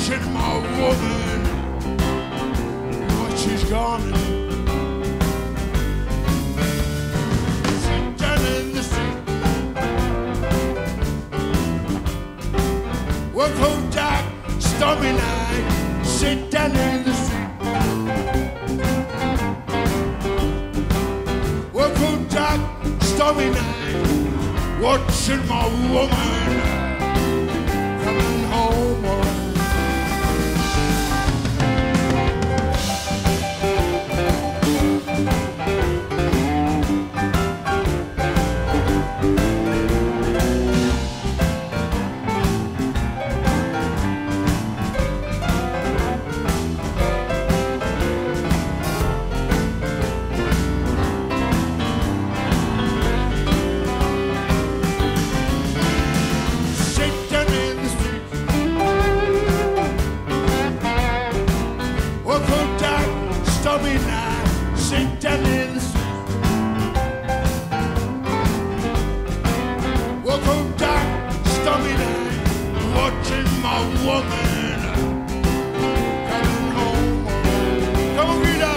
watching my woman, what she's gone. Sit down in the street, work home dark, stormy night. Sit down in the street, work home dark, stormy night, watching my woman coming home. Sit down in the street, walk home dark, stormy night, watching my woman coming home. Come on, Rita.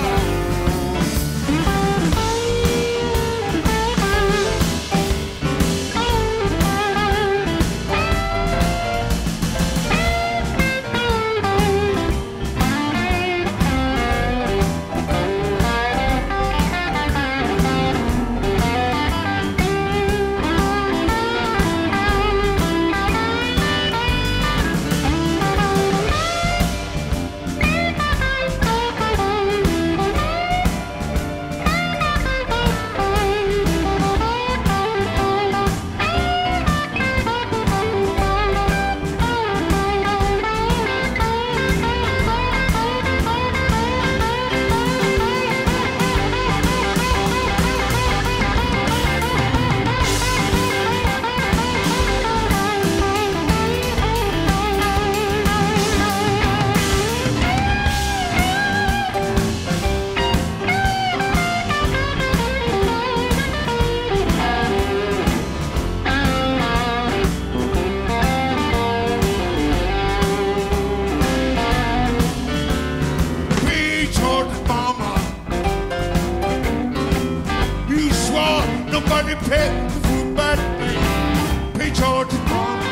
Nobody paid the food but me. Pay George Mama.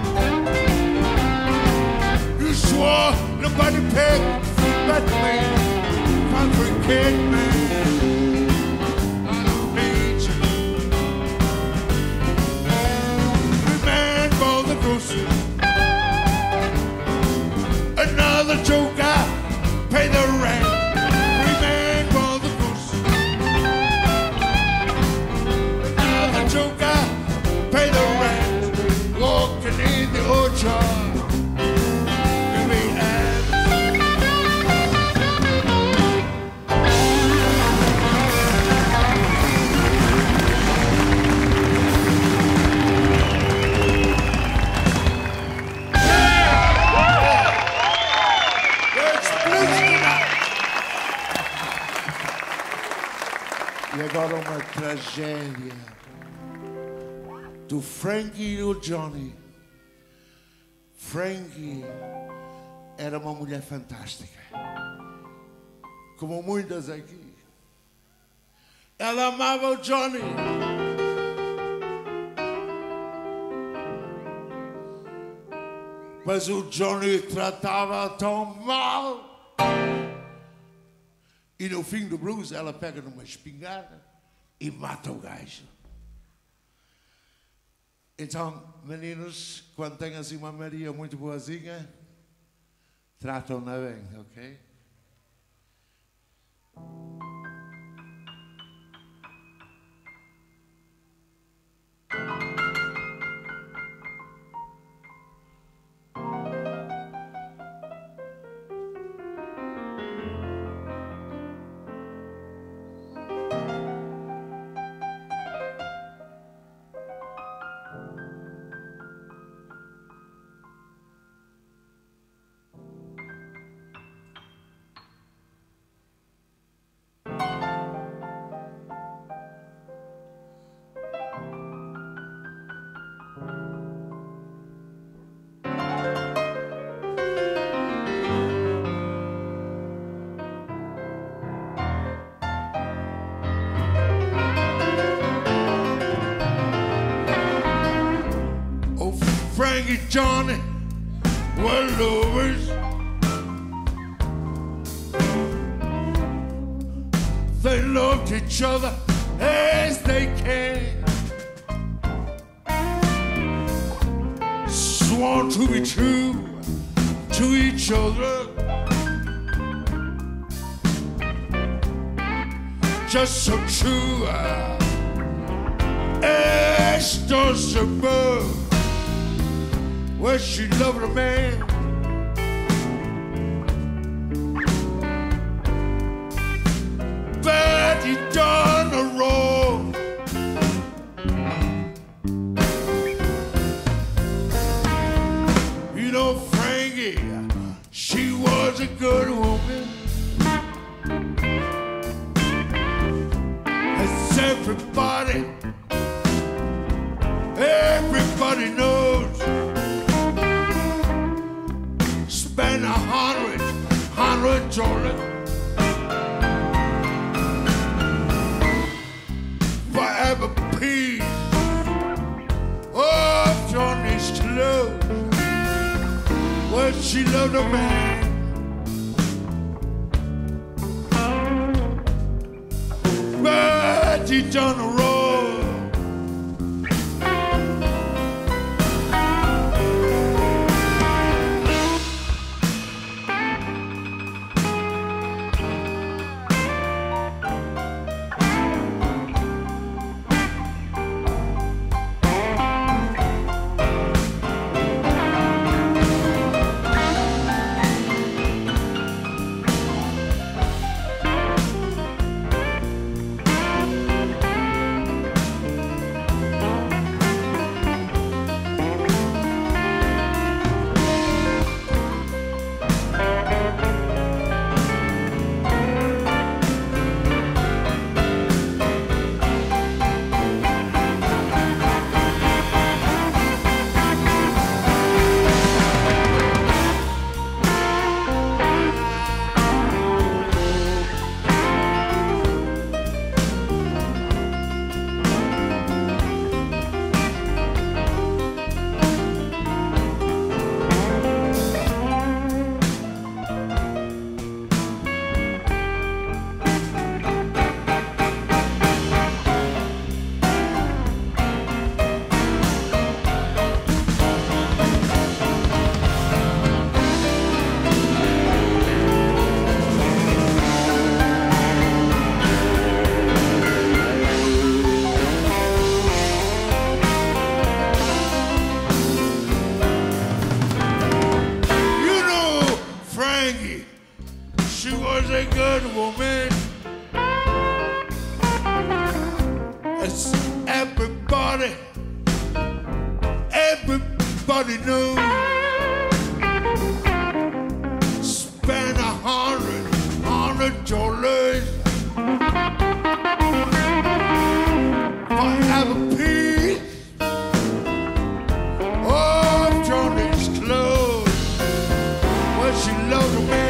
You swore nobody paid the food but me. Country kid, man, I don't need you. The man for the groceries. Another joker, pay the rent. Pay the rent, walking in the orchard. Give me hands. It's blues tonight. E agora uma tragédia do Frankie e o Johnny. Frankie era uma mulher fantástica, como muitas aqui. Ela amava o Johnny, mas o Johnny tratava tão mal. E no fim do blues ela pega numa espingarda e mata o gajo. Então, meninos, quando tem assim uma Maria muito boazinha, tratam-na bem, ok? and Johnny were lovers. They loved each other as they can. Sworn to be true to each other. Just so true as stars above, where she loved a man. But he done her wrong. You know, Frankie, she was a good woman. As everybody knows. Spend $100 for every piece of Johnny's clothes. Well, she loved a man. But he done wrong. She was a good woman, as everybody knew. Spent $100 for every piece of Johnny's clothes. Well, she loved a man.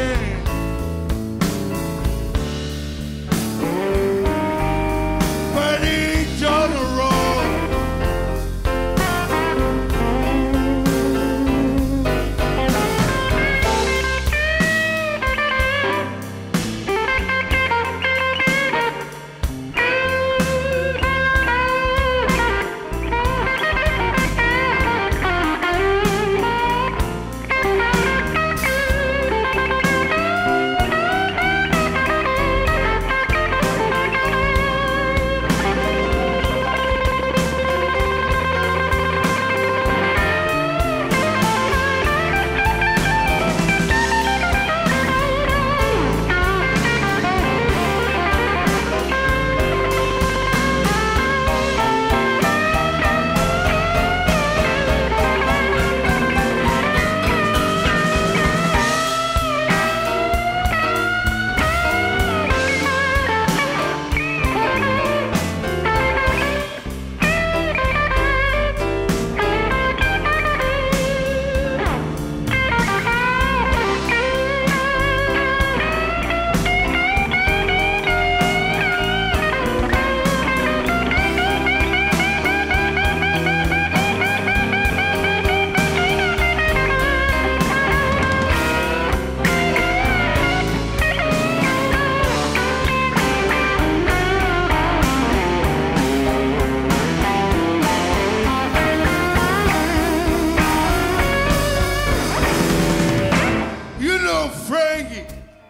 Well, Frankie,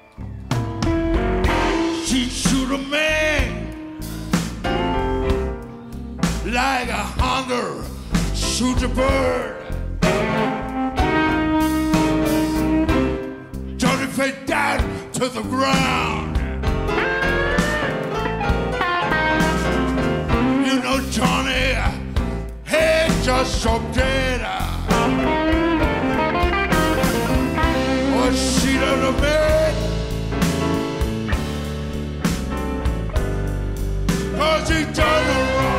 she shoot a man like a hunter shoots a bird. Johnny fell down to the ground. You know Johnny had just so dead. Or she on the bed, 'cause he done her wrong.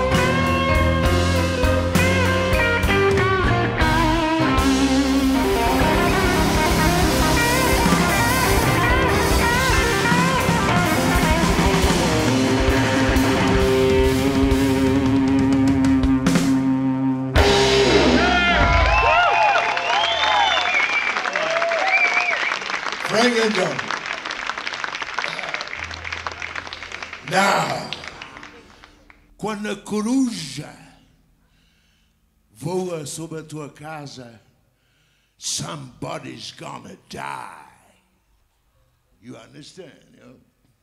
Frank and Johnny. Now, quando a coruja voa sobre a tua casa, somebody's gonna die. You understand, you know?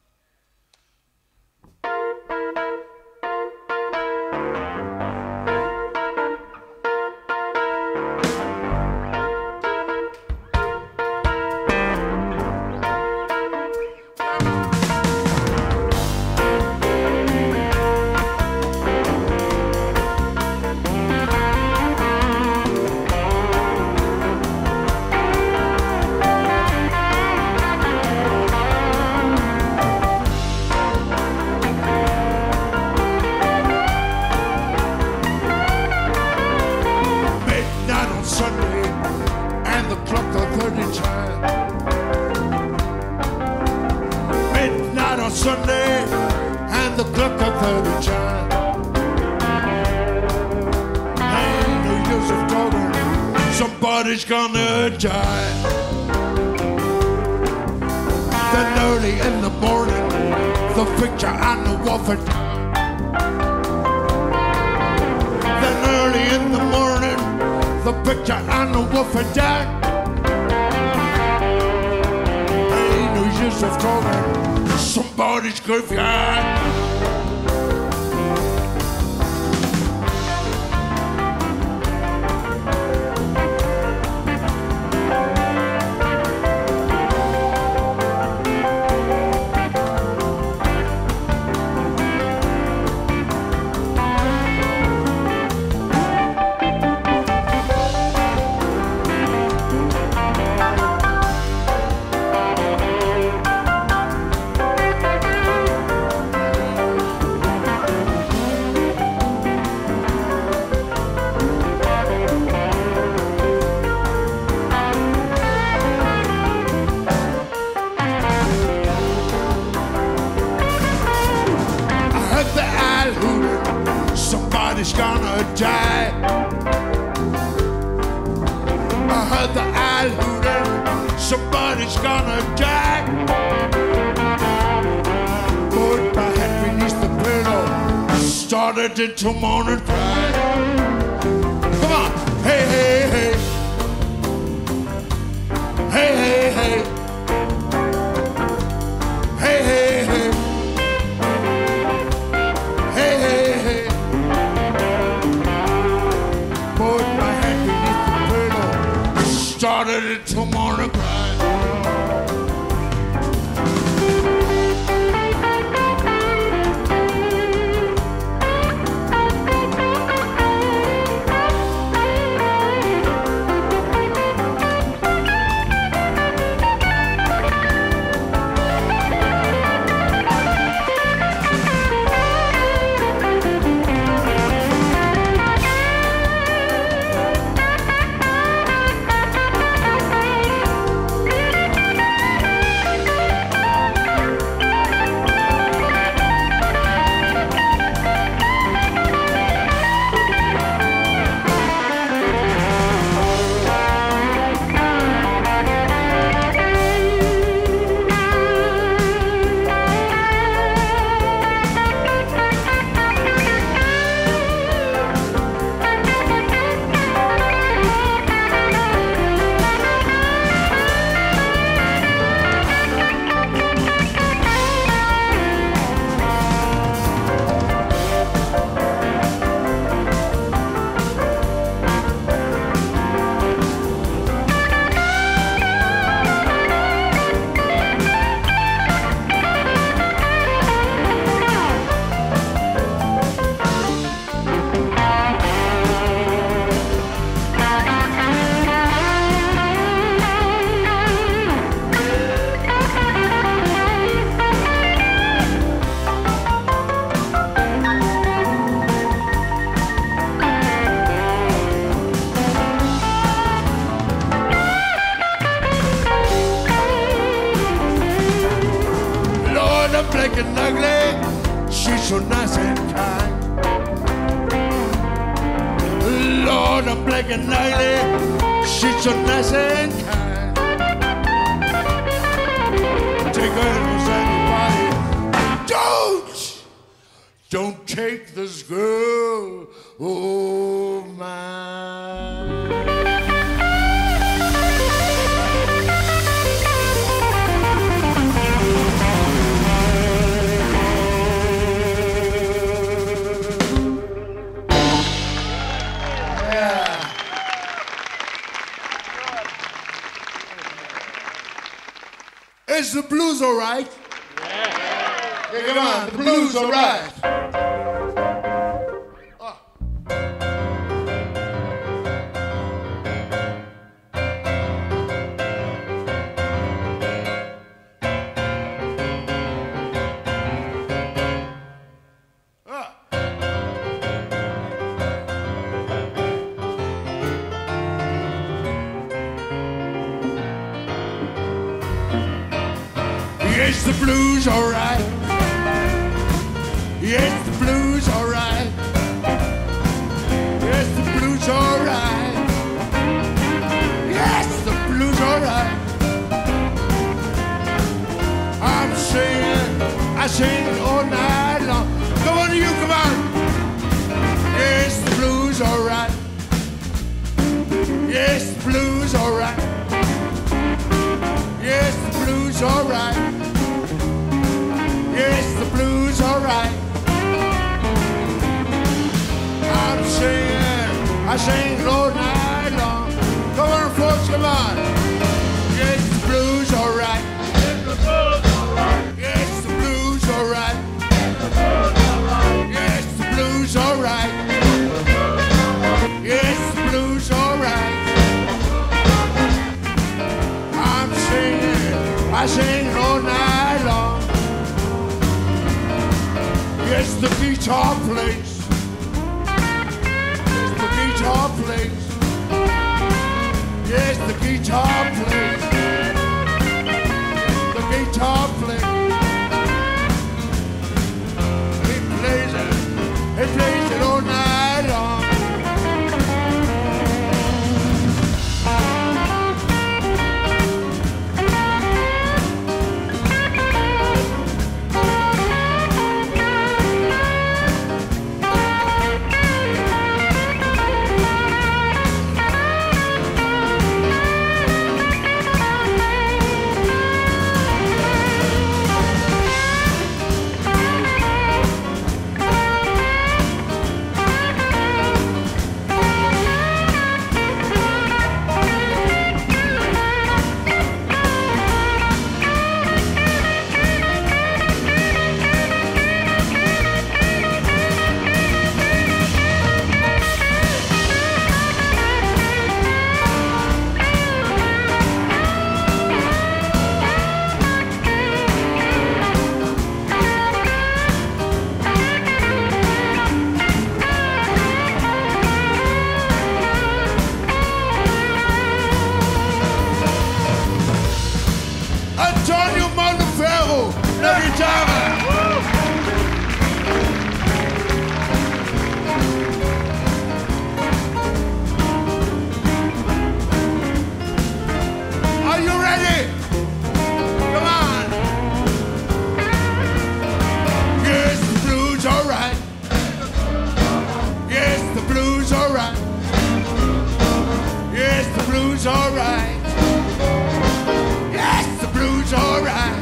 Sunday, and the clock of 30 chime. Ain't no use of talking, somebody's gonna die. Then early in the morning, the picture on the wall for time. Then early in the morning, the picture on the wall for time. Ain't no use of talking, somebody's graveyard. Somebody's gonna die. I heard the owl hooting, somebody's gonna die. Put my head beneath the pillow, started into morning cry. Come on, hey, hey, hey. Hey, hey, hey. Hey, hey, hey. Hey, hey, hey. Put my head beneath the pillow, started it till morning cry. black and ugly. She's so nice and kind. Lord, I'm black and ugly. She's so nice and kind. Take her inside your body. Don't take this girl, oh mine. Is the blues all right? Yeah, come on, the blues all right. Yes, the blues all right. Yes, the blues all right. Yes, the blues all right. Yes, the blues all right. I'm singing, I sing all night long. Come on, you, come on. Yes, the blues all right. Yes, the blues all right. Yes, the blues all right. Yes, the blues all right. I'm singing, I sing all night long. Come on, folks, come on. Yes, the blues all right. Yes, the blues all right. Yes, the blues all right. Yes, the blues all right. I'm singing, I sing all night long. Yes, the guitar plays. Yes, the guitar plays. Yes, the guitar plays. The guitar plays. He plays it. He plays it all night long. Antonio Monteferro, la guitarra. Are you ready? Come on. Yes, the blues all right. Yes, the blues all right. Yes, the blues all right. All right.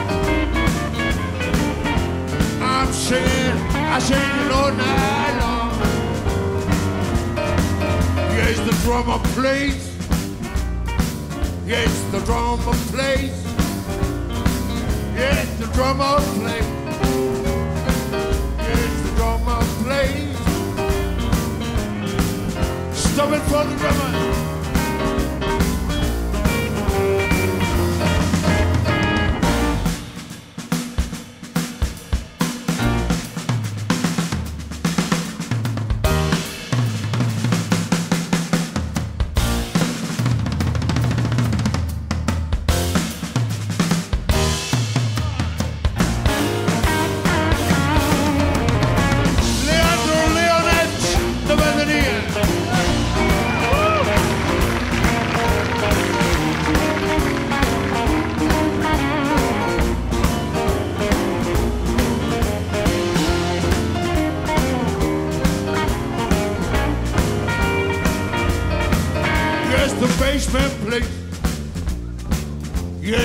I'm singing, I sing it all night long. Yes, the drummer plays. Yes, the drummer plays. Yes, the drummer plays. Yes, the drummer plays. Stop it for the drummer.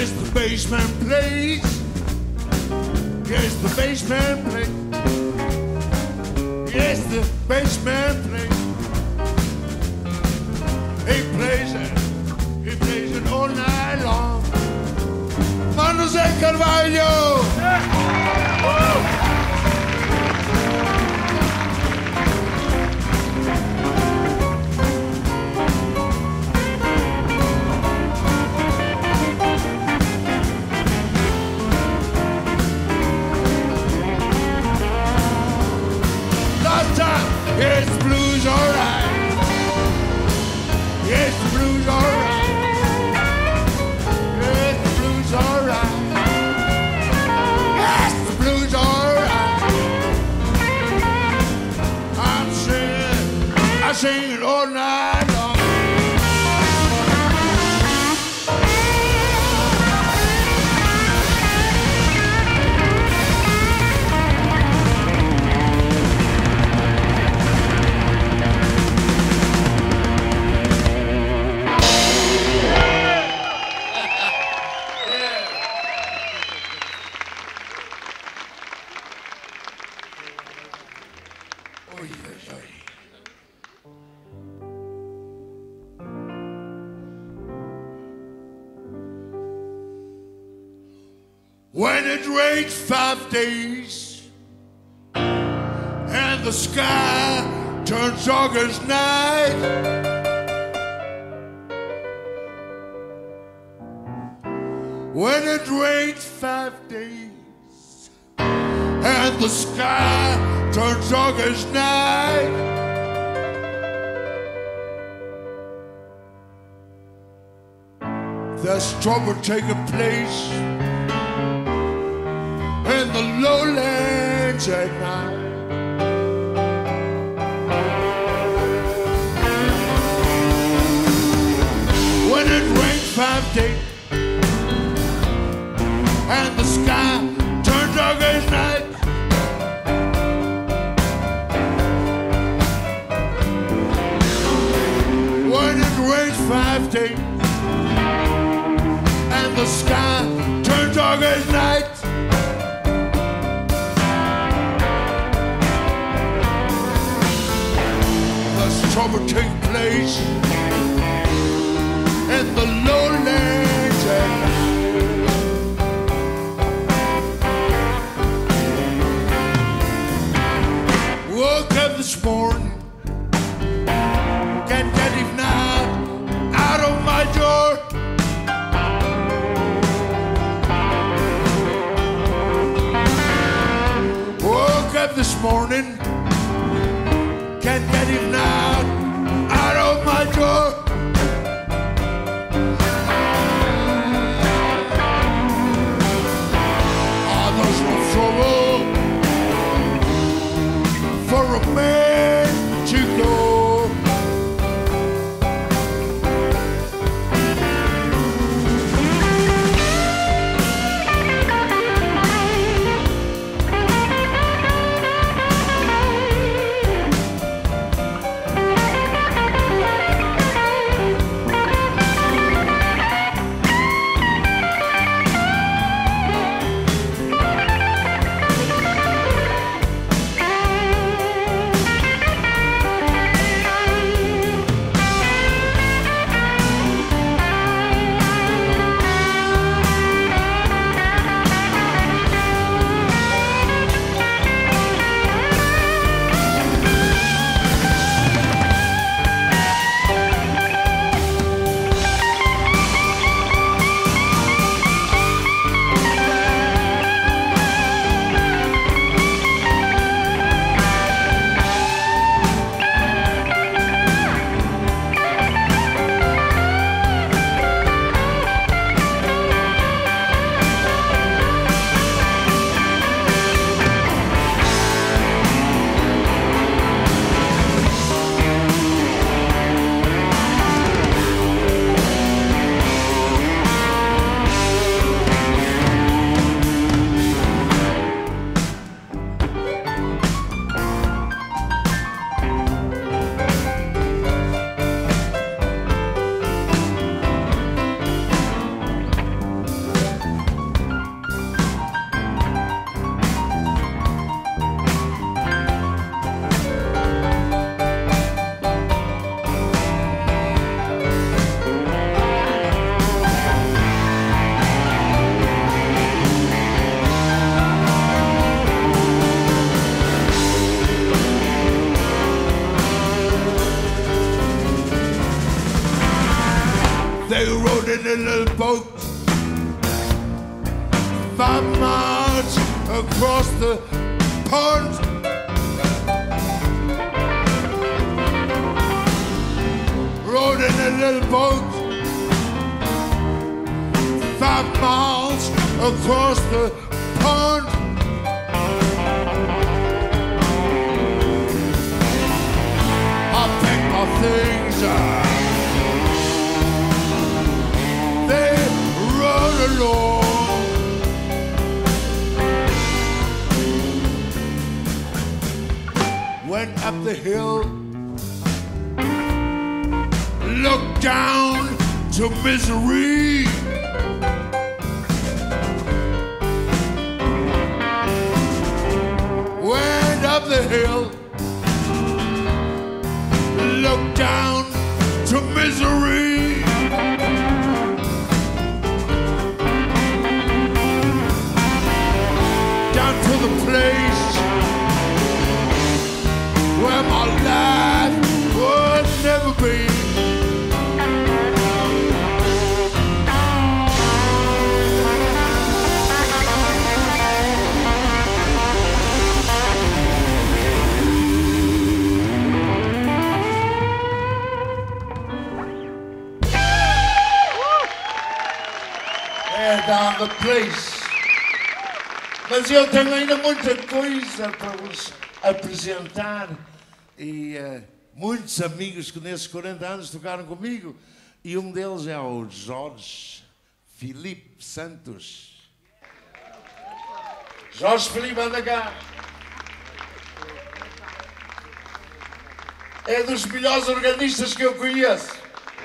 Yes, the basement plays. Yes, the basement plays. Yes, the basement plays. He plays it all night long. Manos de Carvalho. Yes, the blues alright. Yes, the blues alright. Yes, the blues alright. Yes, the blues alright. I sing it all night long. When it rains 5 days and the sky turns dark as night, when it rains 5 days and the sky turns dark as night, there's trouble taking place in the lowlands at night. When it rains 5 days and the sky turns dark as night, when it rains 5 days and the sky turns dark as night, trouble take place in the lowlands at night. Woke up this morning, can't get even out of my door. Woke up this morning, can't get even out of my door. Oh, there's no trouble for a man to go. a little boat 5 miles across the pond. Rode in a little boat 5 miles across the pond. I packed my things up. They rode along. Went up the hill, looked down to misery. Went up the hill, looked down to misery. Down to the place where my life would never be. Down the place. Mas eu tenho ainda muita coisa para vos apresentar e muitos amigos que nesses 40 anos tocaram comigo e um deles é o Jorge Filipe Santos. Jorge Filipe, anda cá. É dos melhores organistas que eu conheço.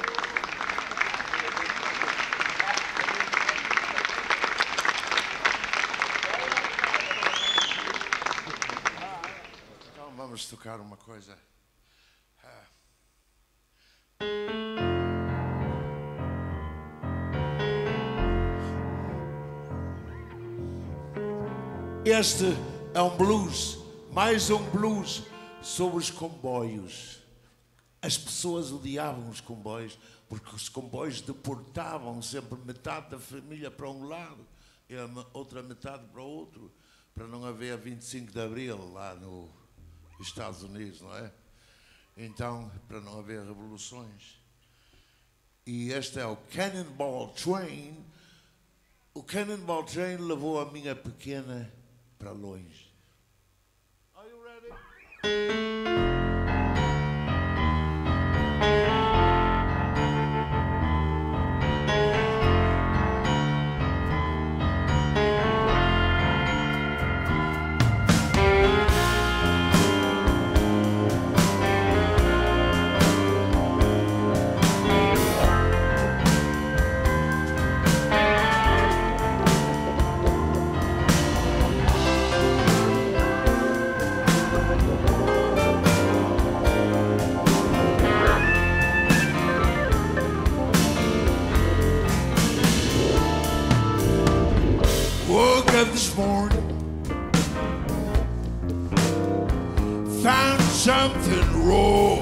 Vamos tocar uma coisa. Este é um blues, mais um blues sobre os comboios. As pessoas odiavam os comboios porque os comboios deportavam sempre metade da família para um lado e a outra metade para o outro, para não haver 25 de Abril lá nos Estados Unidos, não é? Então, para não haver revoluções. E este é o Cannonball Train. O Cannonball Train levou a minha pequena para longe. Are you ready? This morning, found something wrong.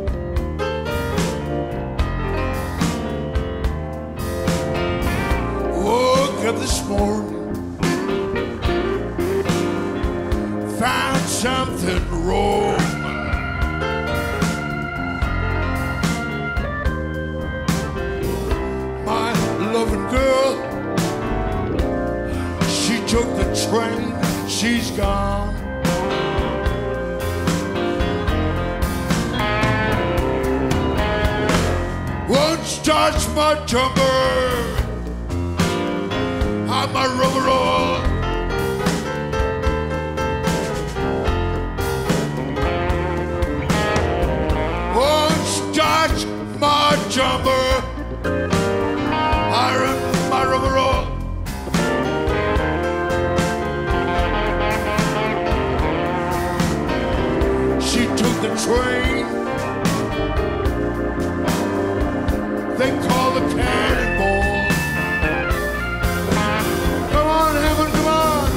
Woke up this morning, found something wrong. My loving girl, took the train, she's gone. Won't touch my jumper, I'm my rubber all. Won't touch my jumper, iron my rubber all. The train they call the Cannonball. Come on, heaven, come on.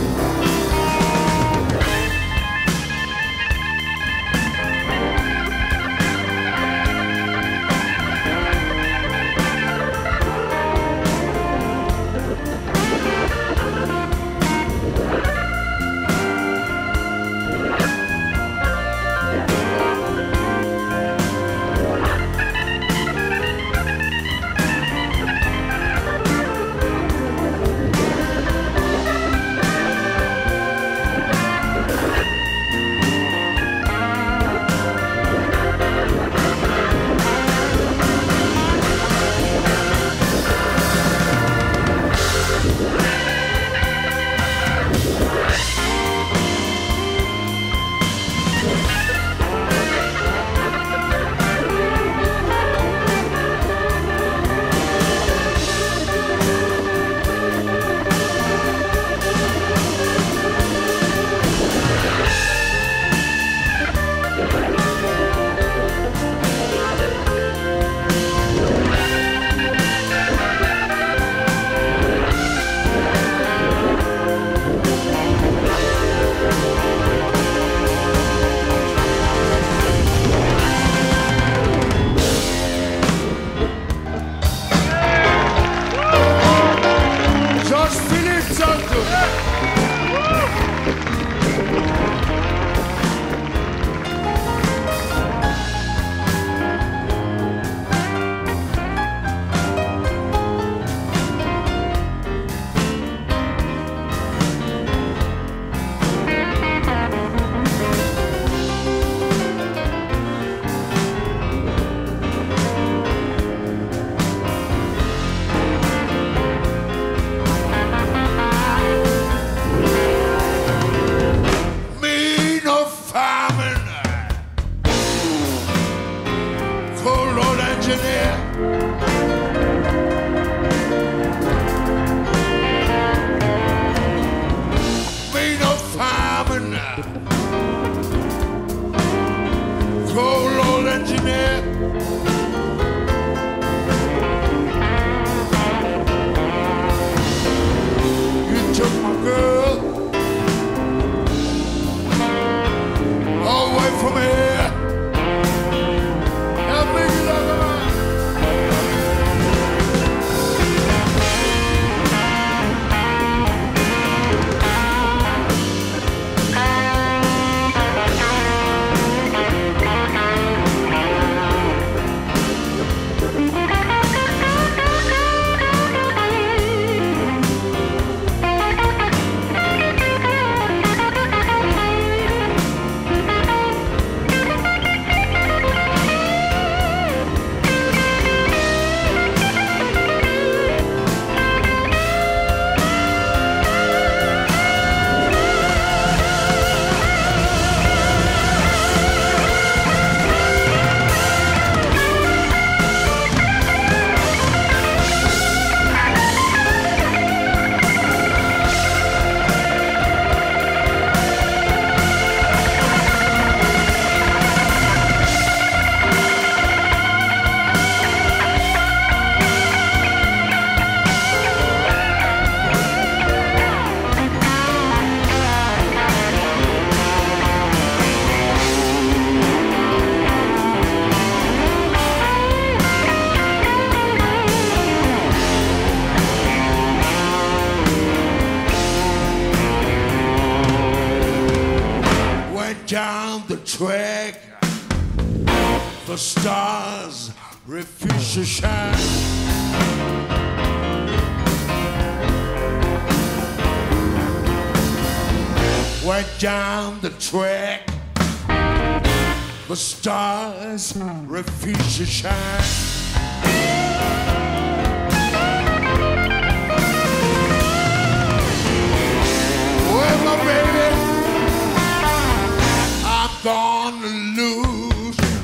track, the stars refuse to shine. Went down the track, the stars refuse to shine. Well, my baby, I'm gonna lose my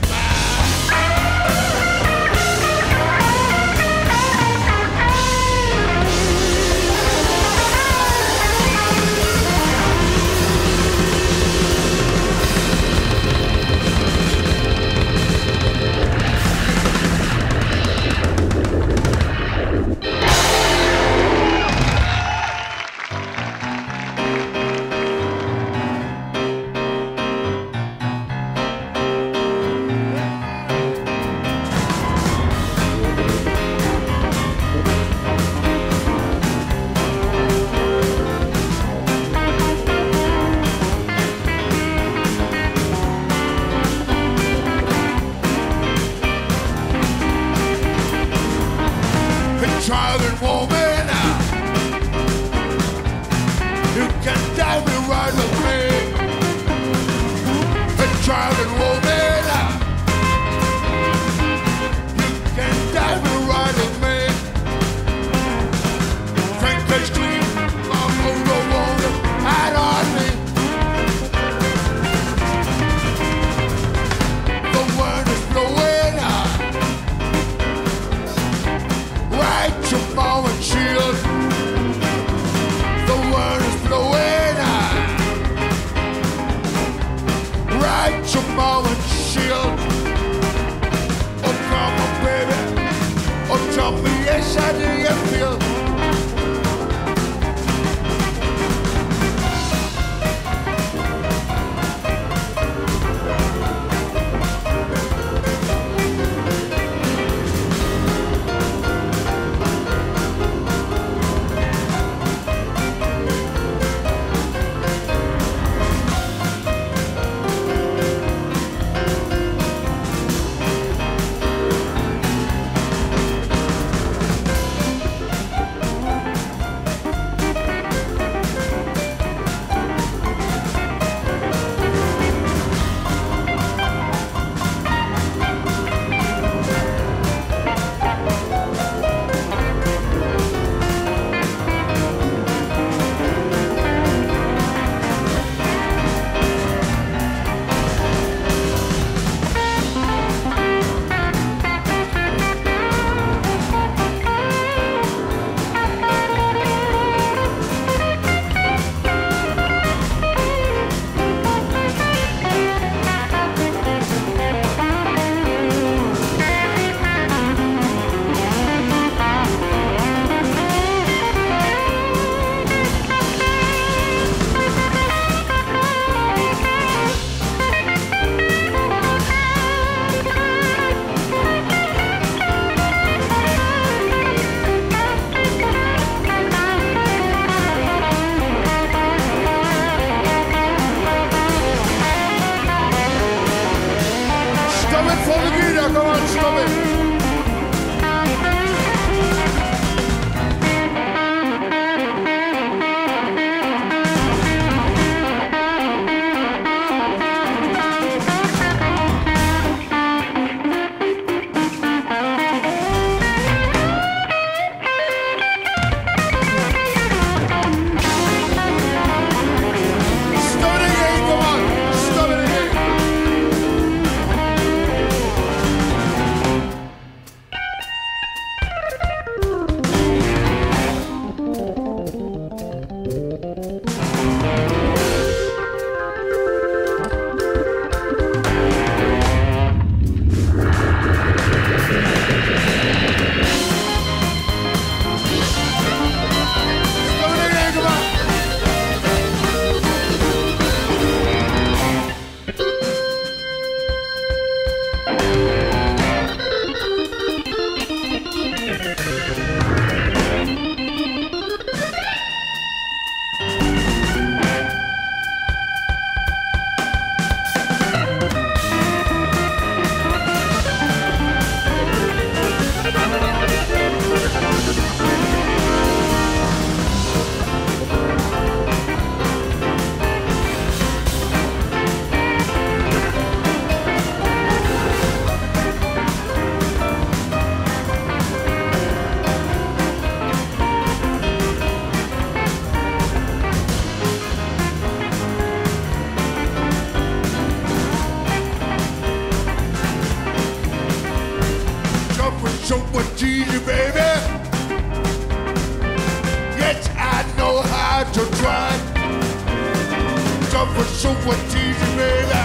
to drive. Jumping super easy, baby.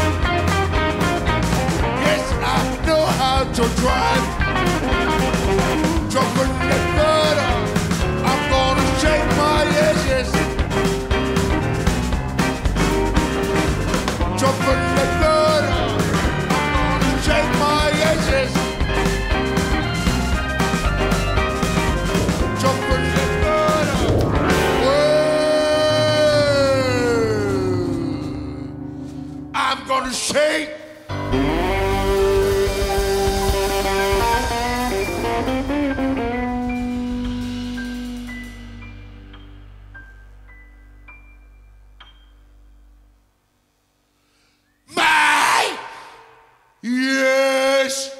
Yes, I know how to drive. Jumping the gutter. I'm gonna shake my yes. Jumping the gutter. I'm gonna shake my yes. Jumping the gutter. Whoa. I'm gonna shake. Yes,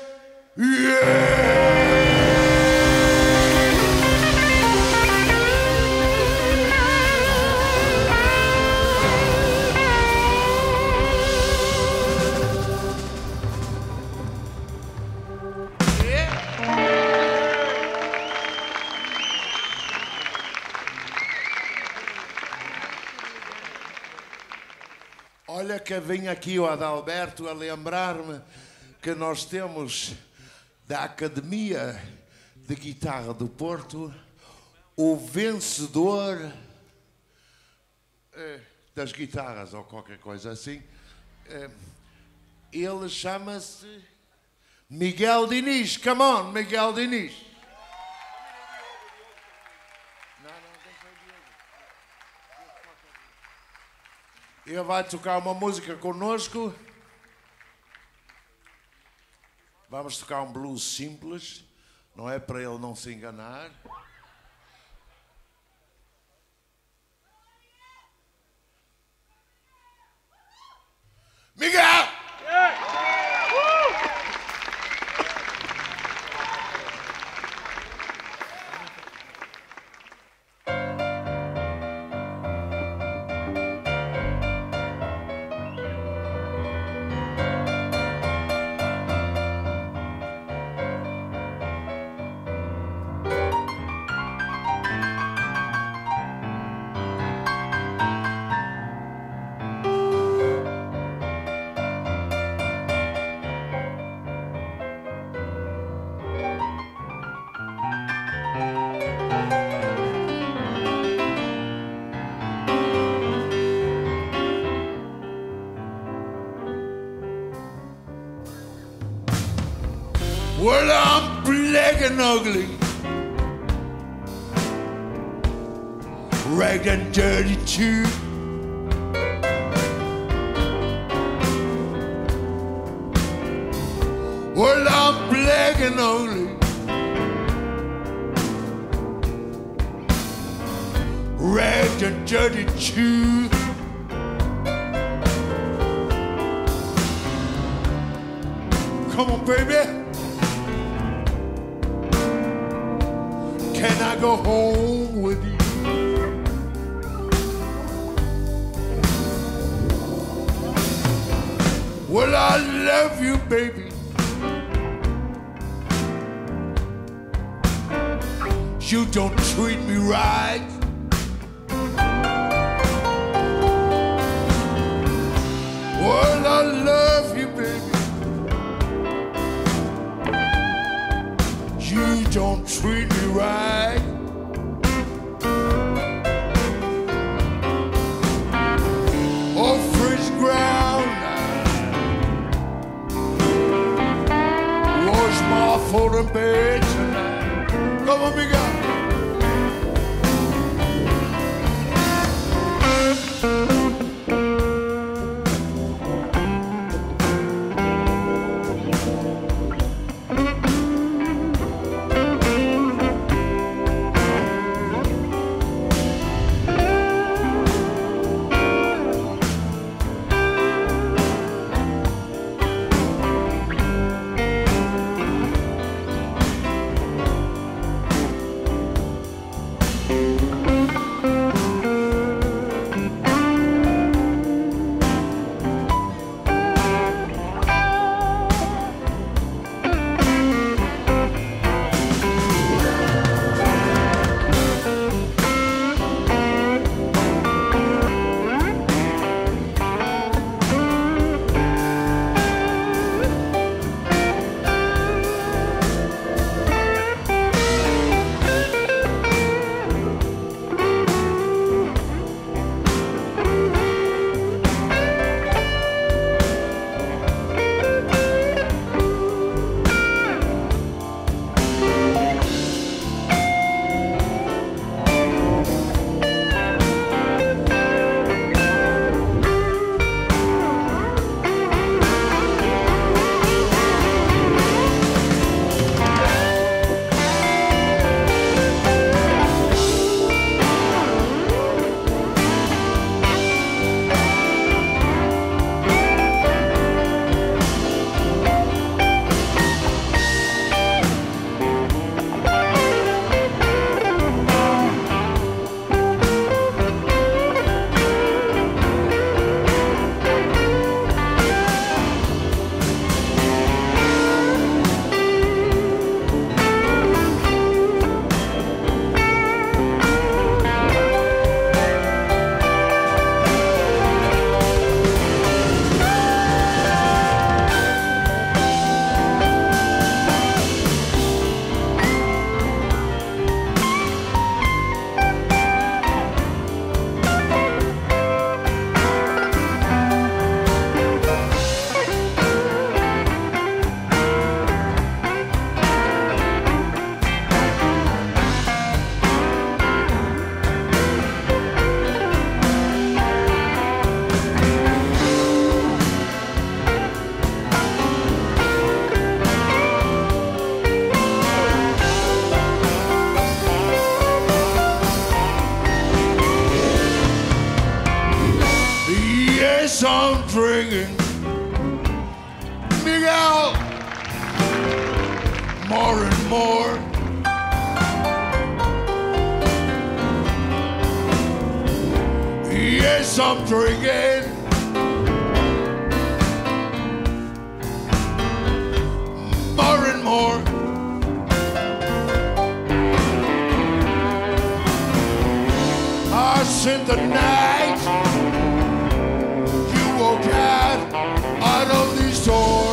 Olha que vem aqui o Adalberto a lembrar-me que nós temos da Academia de Guitarra do Porto o vencedor das guitarras ou qualquer coisa assim. Ele chama-se Miguel Diniz. Come on, Miguel Diniz. Ele vai tocar uma música conosco. Vamos tocar um blues simples, não é para ele não se enganar. Miguel! Well, I'm black and ugly, ragged and dirty too. Well, I'm black and ugly, ragged and dirty too. Come on, baby. Can I go home with you? Well, I love you, baby. You don't treat me right. Well, I love you, baby. You don't treat me right. Oh, fresh ground, wash my foot and bed tonight. Come on, Miguel. Yes, I'm drinking. Miguel, more and more. Yes, I'm drinking. More and more. I spent the night. You walk out of this door.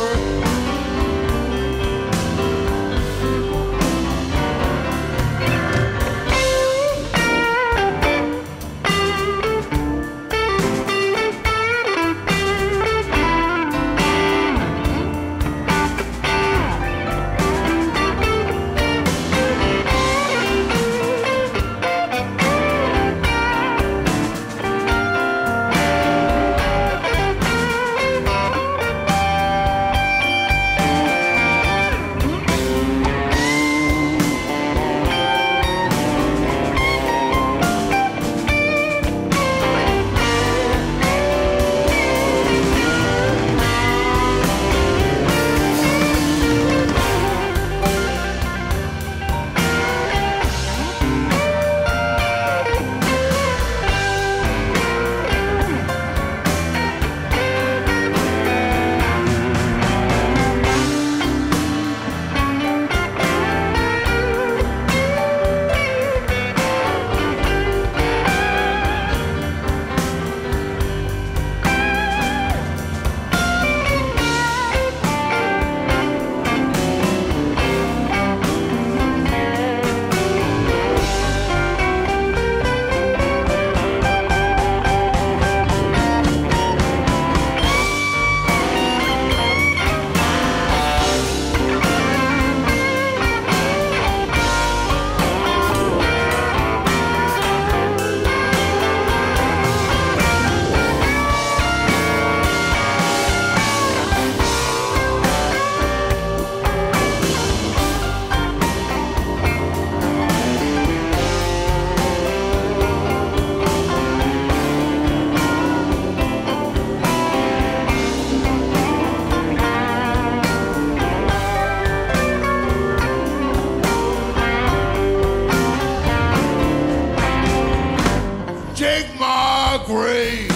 Grave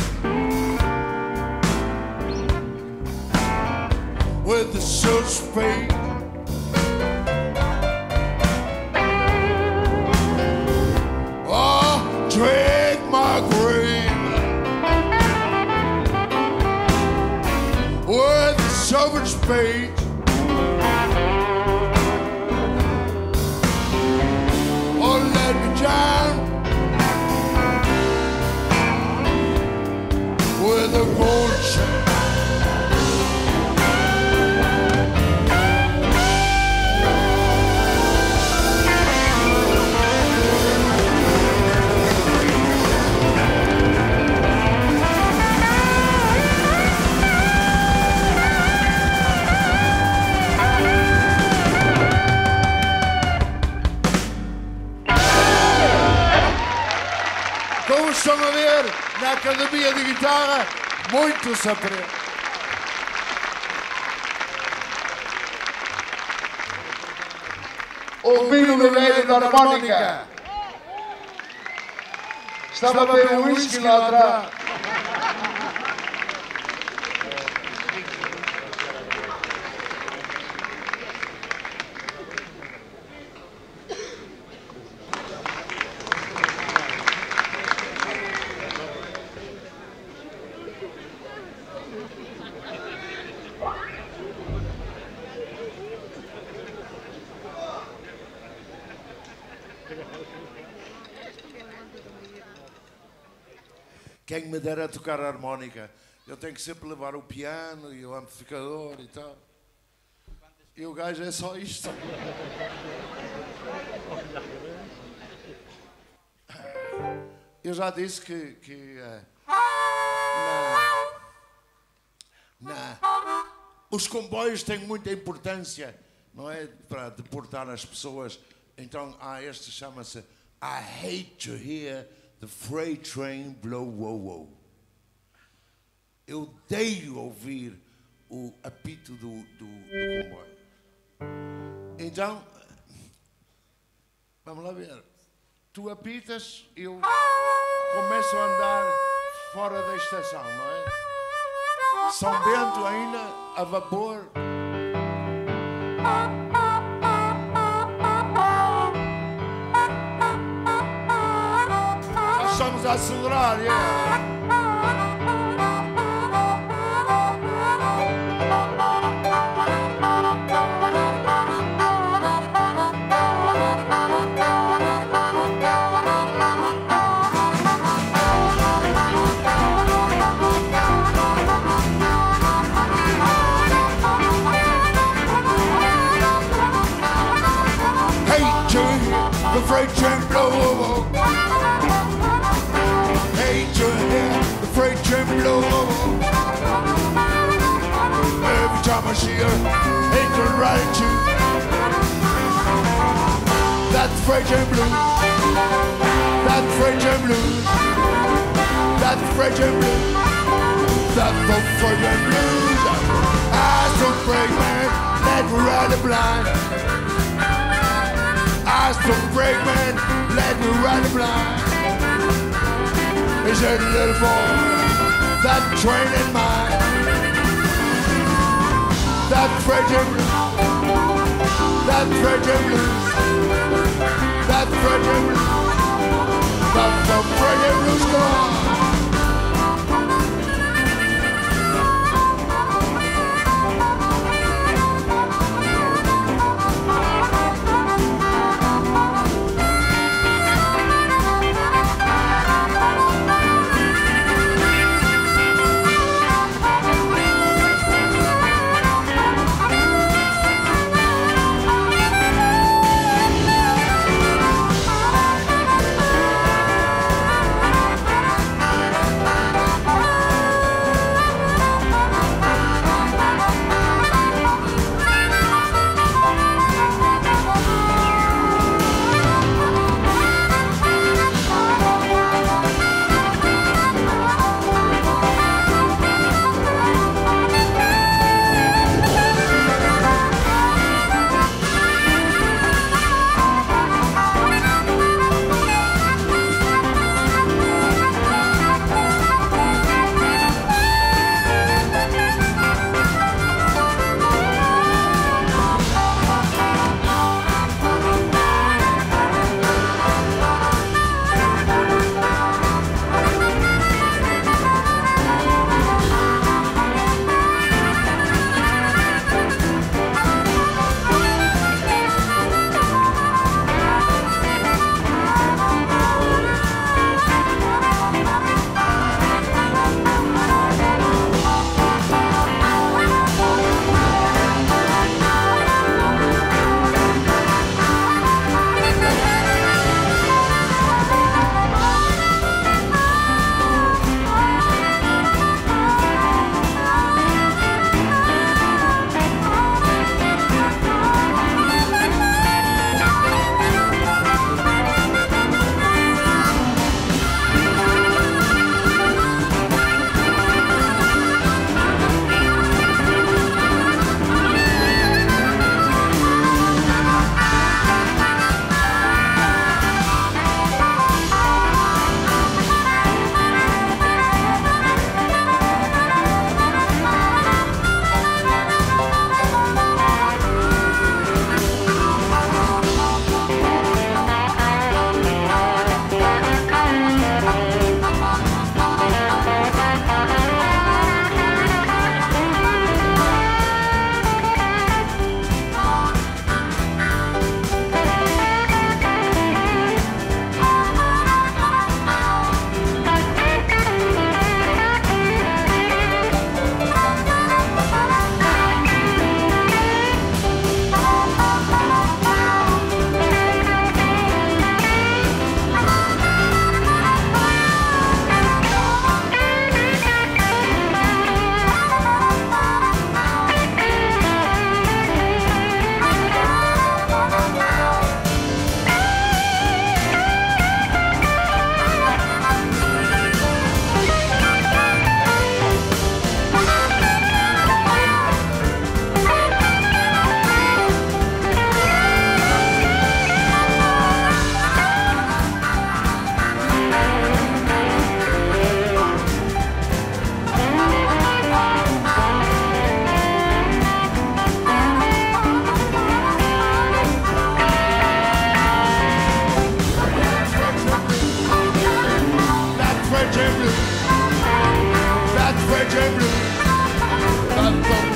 with the silk spade. Oh, drag my grave with the silver spade. Oh, let me down with a gold chain. Como estão a ver, na Academia de Guitarra, muito se aprende. O filho do velho da harmónica estava a beber um whisky lá atrás. Quem me dera tocar a harmónica, eu tenho que sempre levar o piano e o amplificador e tal. E o gajo é só isto. Eu já disse que os comboios têm muita importância, não é? Para deportar as pessoas. Então, este chama-se I Hate to Hear the Freight Train Blow Wow Wow. Eu odeio ouvir o apito do comboio. Então, vamos lá ver. Tu apitas, eu começo a andar fora da estação, não é? São Bento ainda, a vapor. Nós estamos a acelerar, yeah. The freight train blow. Hate to hear the freight train blow. Every time I see her, hate to ride to. That freight train blues. That freight train blues. That freight train blues. That freight train blues. I still break man, let me ride the blind. I still break man, let me ride the blind. He said, little boy, that train ain't mine. That freight train blues. That freight train blues. That freight train blues. That freight train blues gone.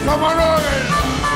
Come on, Owen.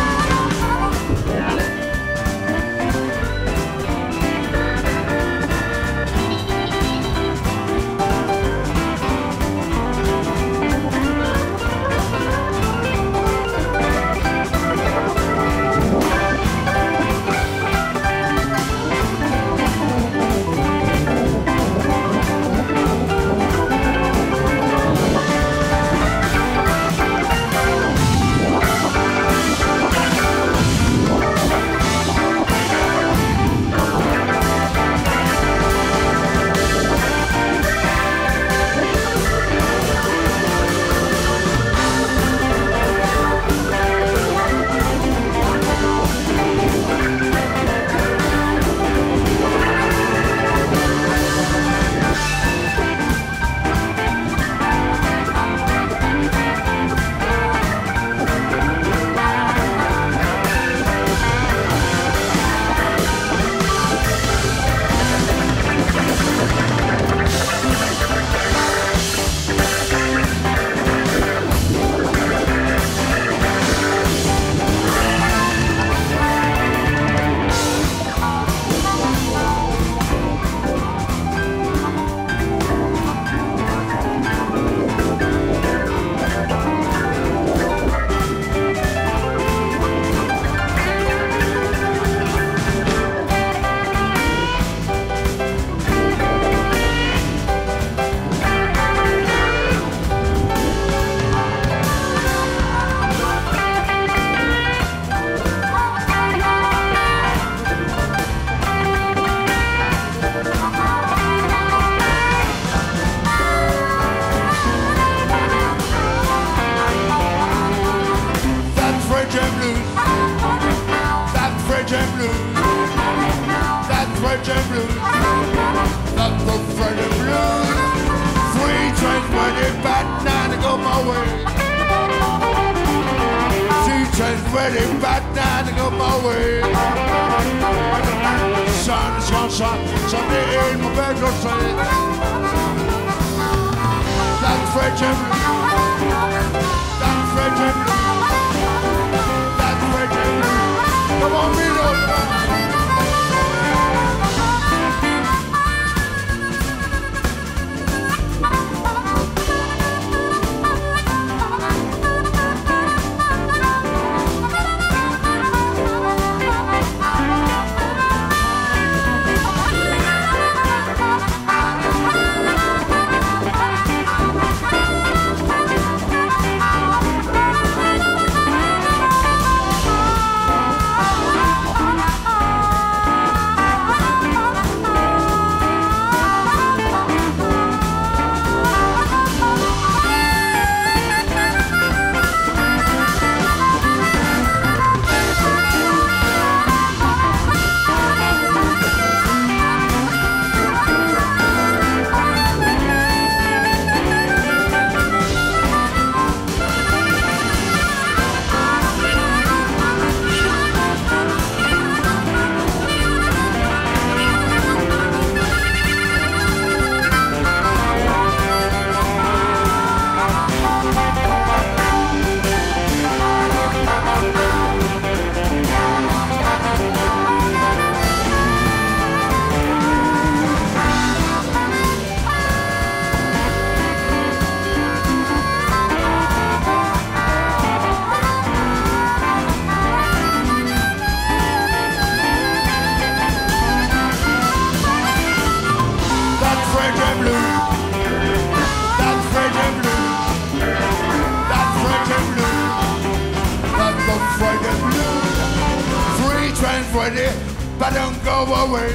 But don't go away.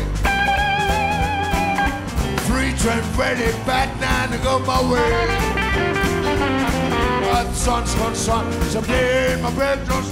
3 trains ready, back 9 to go my way. But the sun's gonna sun, someday in my bed don't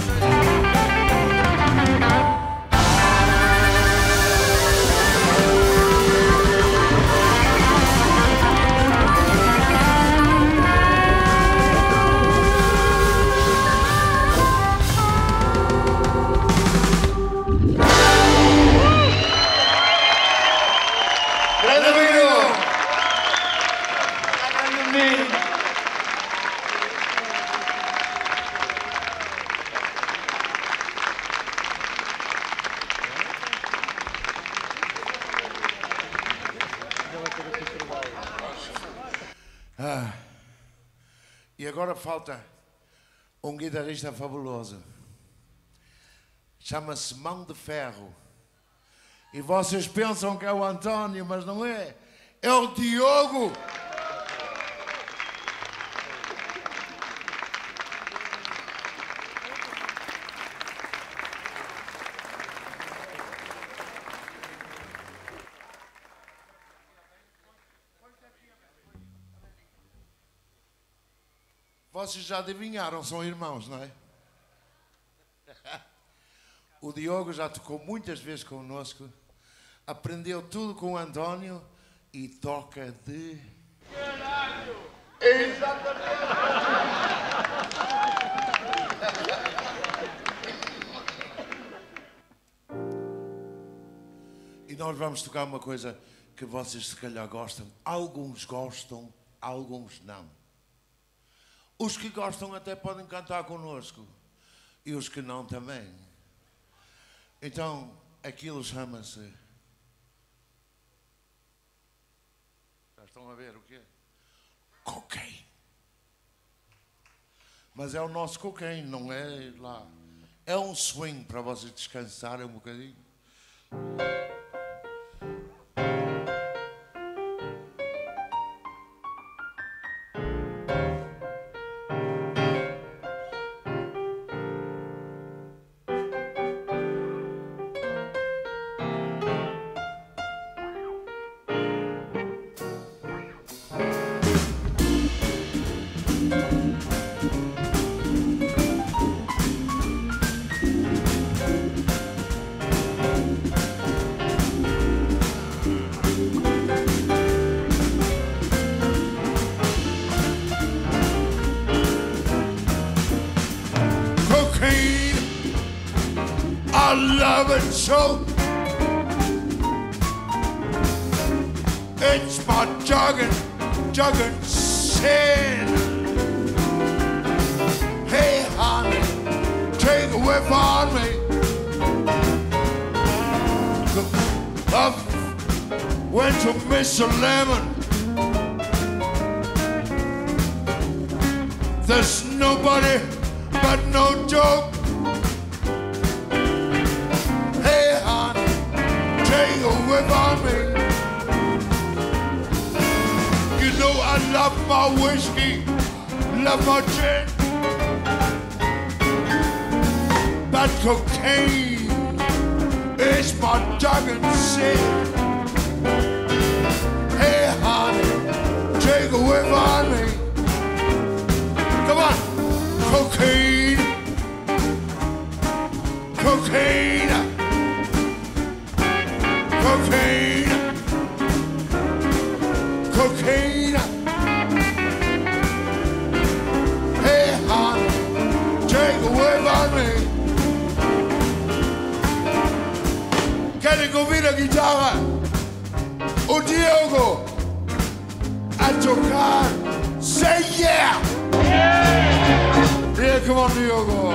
E agora falta um guitarrista fabuloso. Chama-se Mão de Ferro. E vocês pensam que é o António, mas não é. É o Diogo. Vocês já adivinharam, são irmãos, não é? O Diogo já tocou muitas vezes connosco, aprendeu tudo com o António e toca de... Caralho! Exatamente! E nós vamos tocar uma coisa que vocês se calhar gostam. Alguns gostam, alguns não. Os que gostam até podem cantar connosco. E os que não também. Então, aquilo chama-se... Já estão a ver o quê? Cocaine. Mas é o nosso cocaine, não é lá. É um swing para vocês descansarem um bocadinho. I love it so. It's my jugging sin. Hey, honey, take a whiff on me. I went to Mr. Lemon. There's nobody but no joke. Take a whip on me. You know I love my whiskey, love my gin, but cocaine is my dogging sin. Hey honey, take a whip on me. Come on, cocaine, cocaine. Cocaine, cocaine. Hey, honey, take a whiff on me. Querem ouvir a guitarra? O Diogo a tocar. Say yeah! Yeah, come on, Diogo.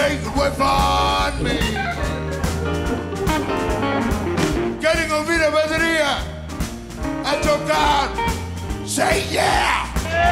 take it away from me. Quieren oír la batería a tocar. Say yeah!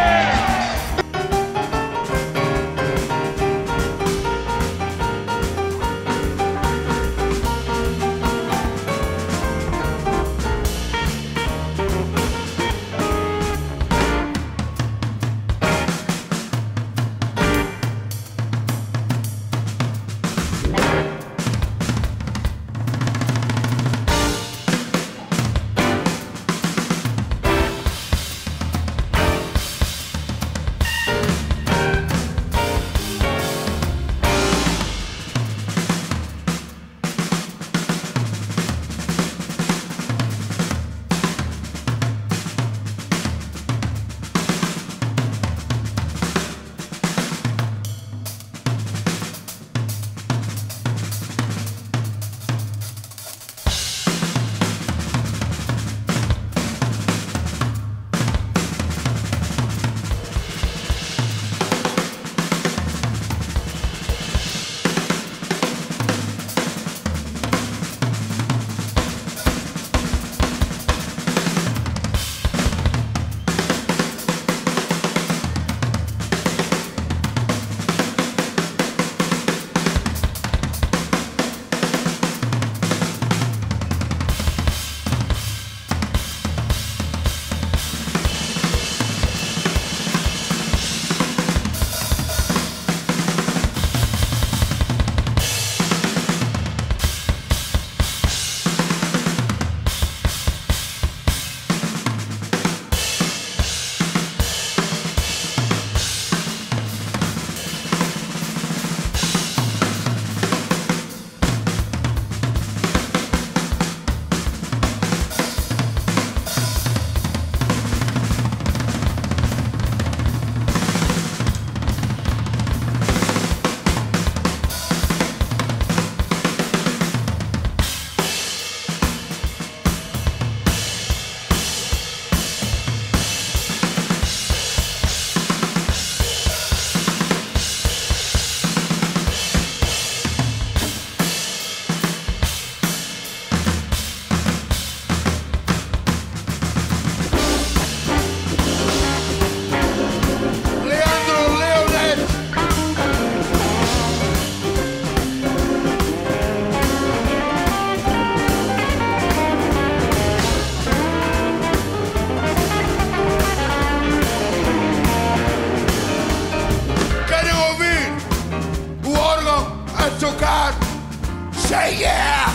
Say yeah!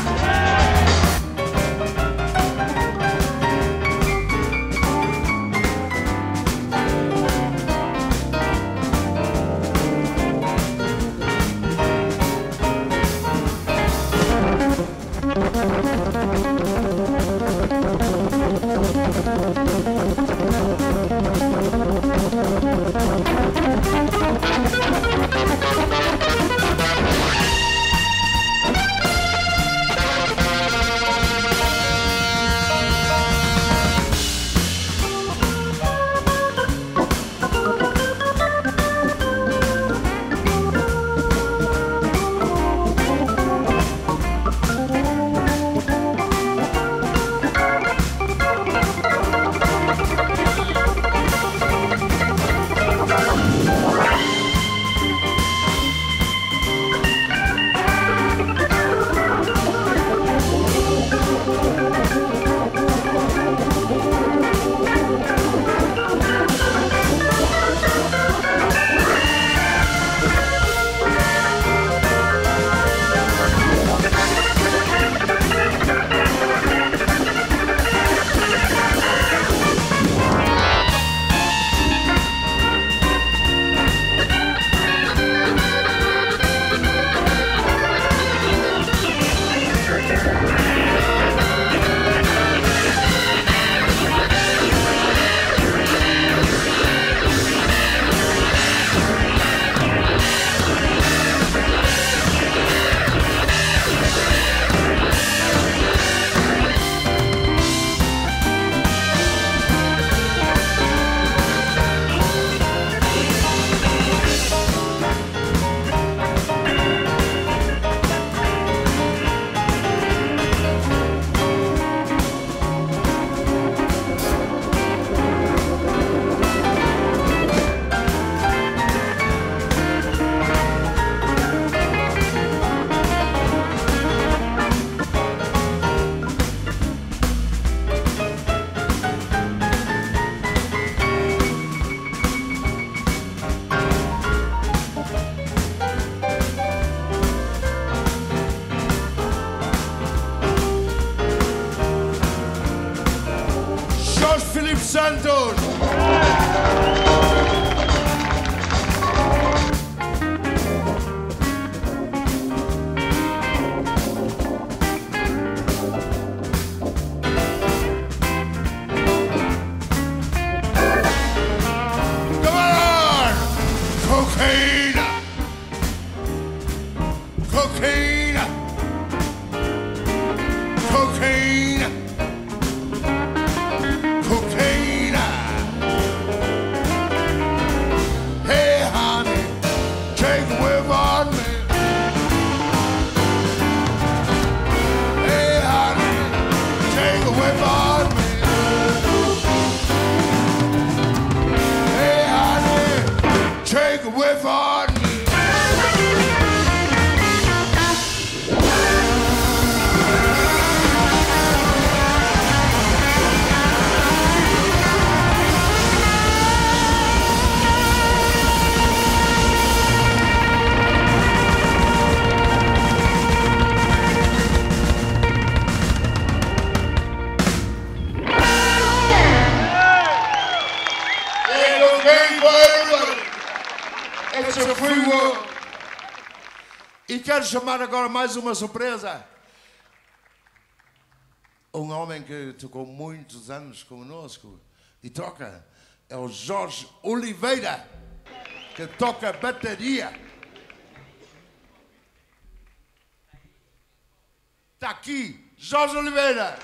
Santos. Come on! Cocaine! Cocaine! Cocaine! Cocaine! Hey, honey, take a whiff on me. Hey, honey, take a whiff on me. Hey, honey, take a whiff on me. It's a free world. E quero chamar agora mais uma surpresa. Um homem que tocou muitos anos conosco e toca, é o Jorge Oliveira, que toca bateria. Está aqui, Jorge Oliveira.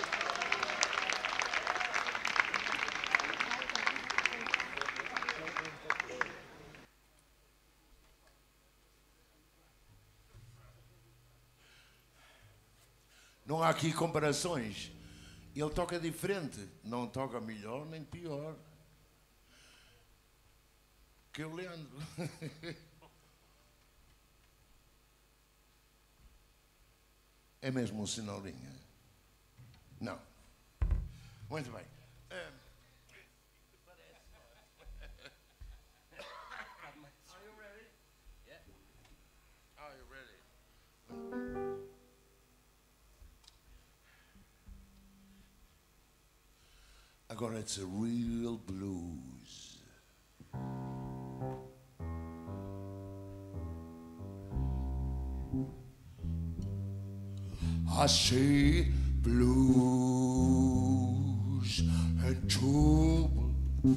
Não há aqui comparações. Ele toca diferente. Não toca melhor nem pior que o Leandro. É mesmo um sinalinho? Não. Muito bem. Are you ready? Yeah. Are you ready? Agora it's a real blues. I say blues and trouble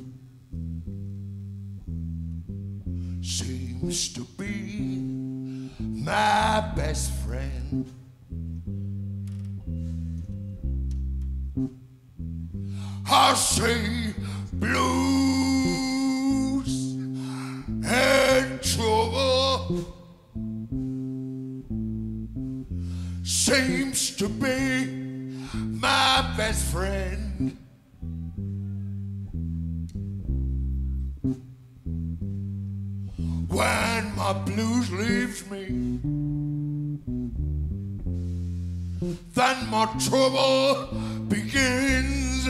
seems to be my best friend. I say blues and trouble seems to be my best friend. When my blues leaves me, then my trouble begins.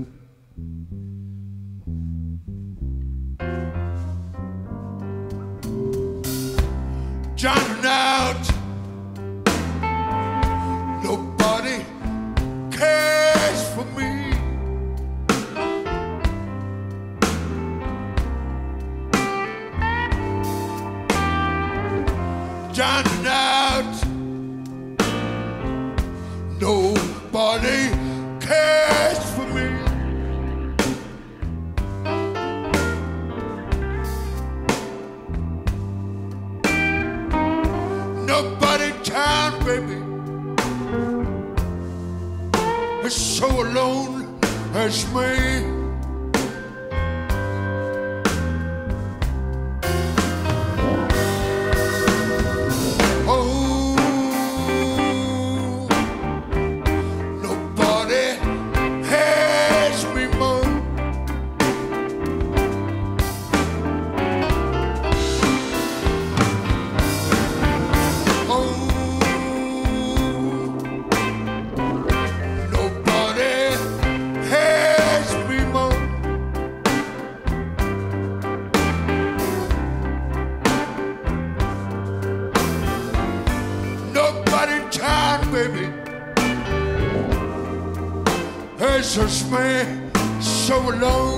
Drowning out, nobody cares for me. Drowning out, nobody cares for me. Nobody can, baby. It's so alone as me. Baby, it's just me so alone.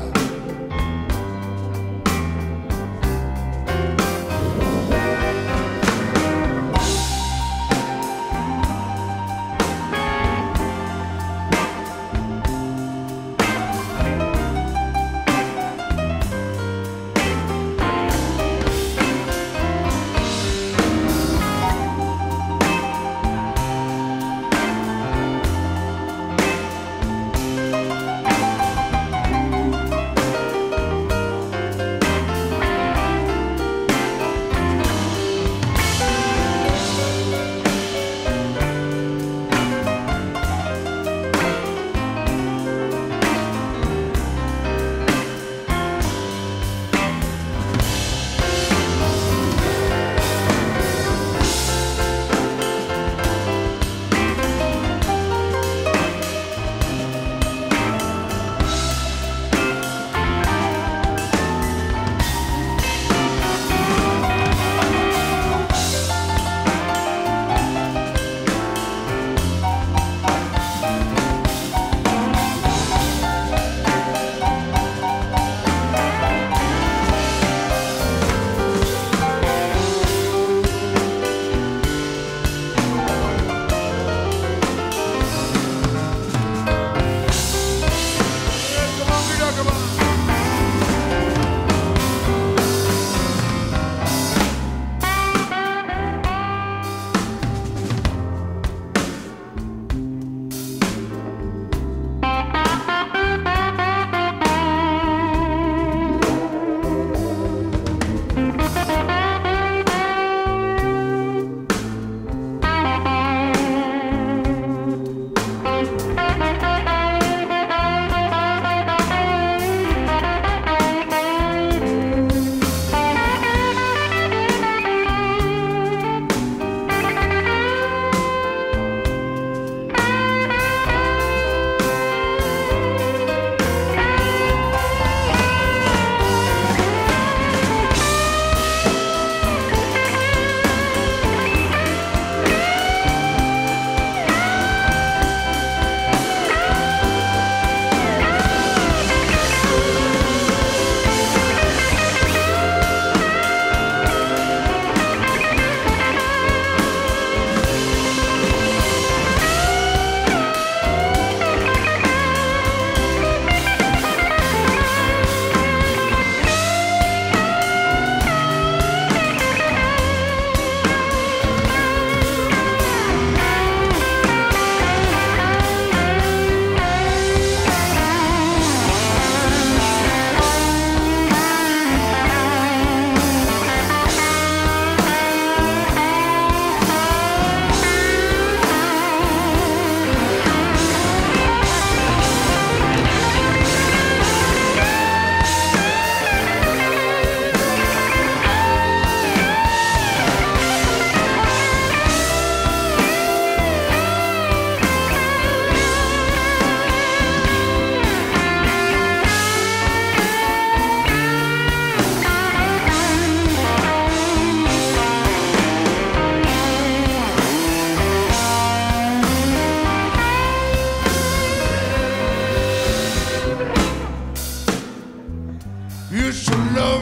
Used to love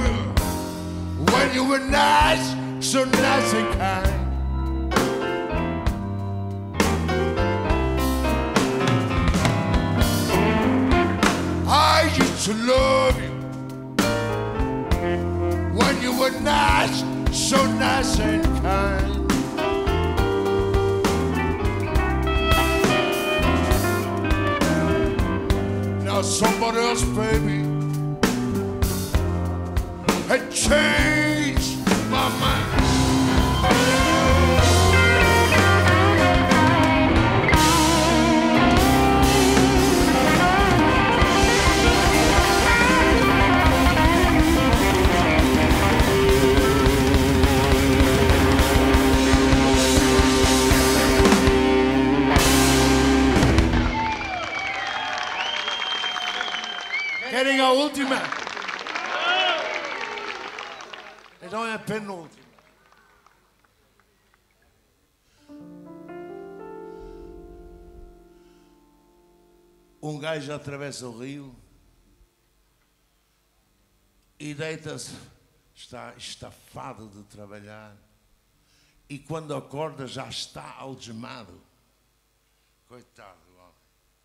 you when you were nice, so nice and kind. I used to love you when you were nice, so nice and kind. Now somebody else, baby, had changed my mind. Getting a última. Então é a penúltima. um gajo atravessa o rio e deita-se, está estafado de trabalhar, e quando acorda já está algemado. Coitado do homem.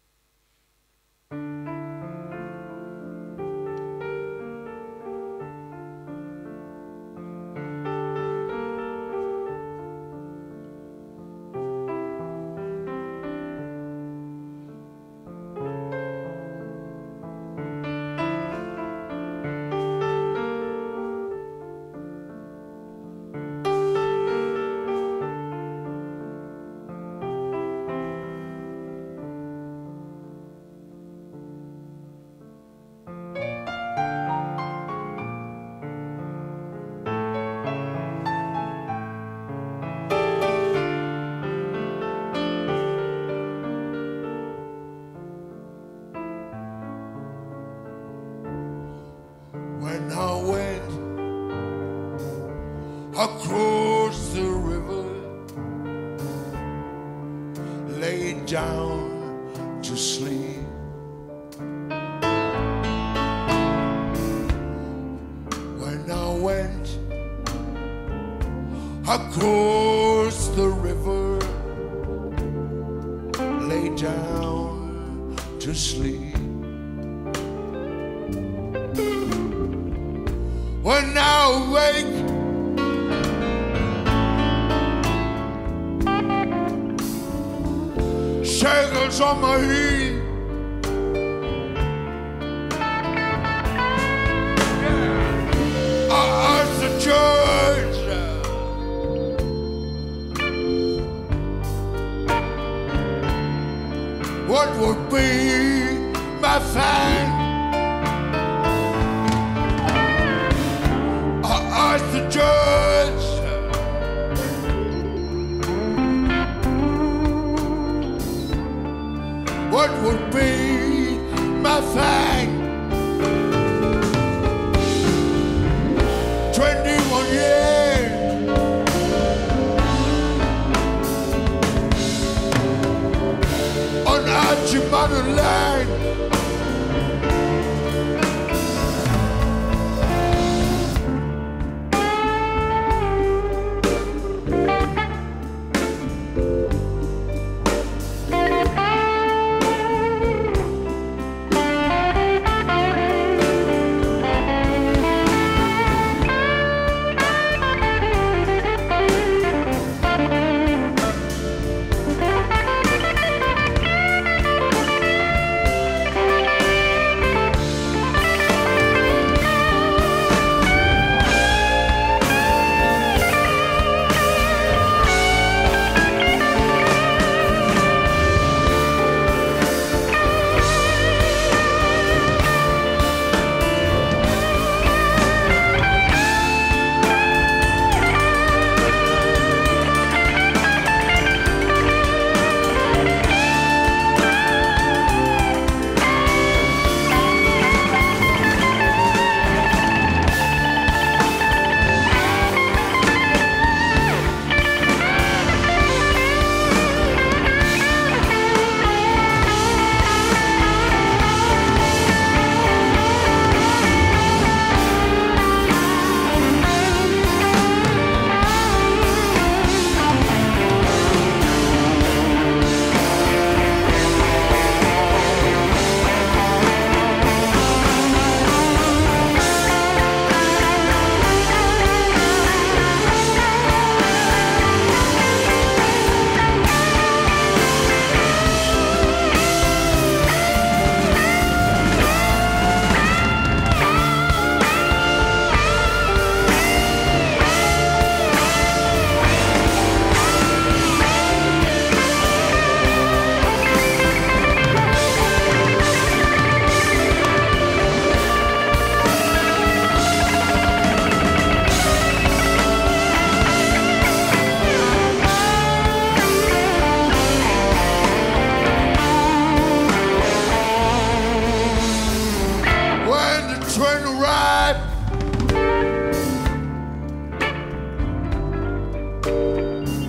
When I went across the river, laid down to sleep, when I went across the river, laid down to sleep. When I awake, shackles on my head, I ask the judge, what would be my fine? Ask the judge, what would be my fine? 21 years on Archimano line.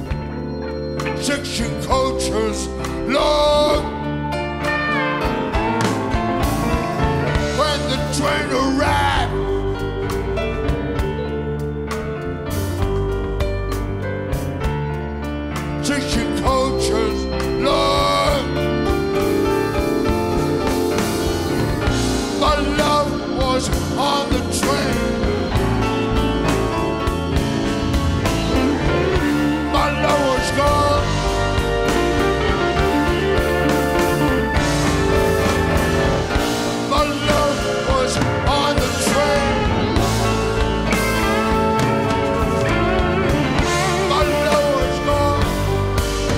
Section cultures long teaching coaches learn. My love was on the train. My love was gone. My love was on the train. My love was gone.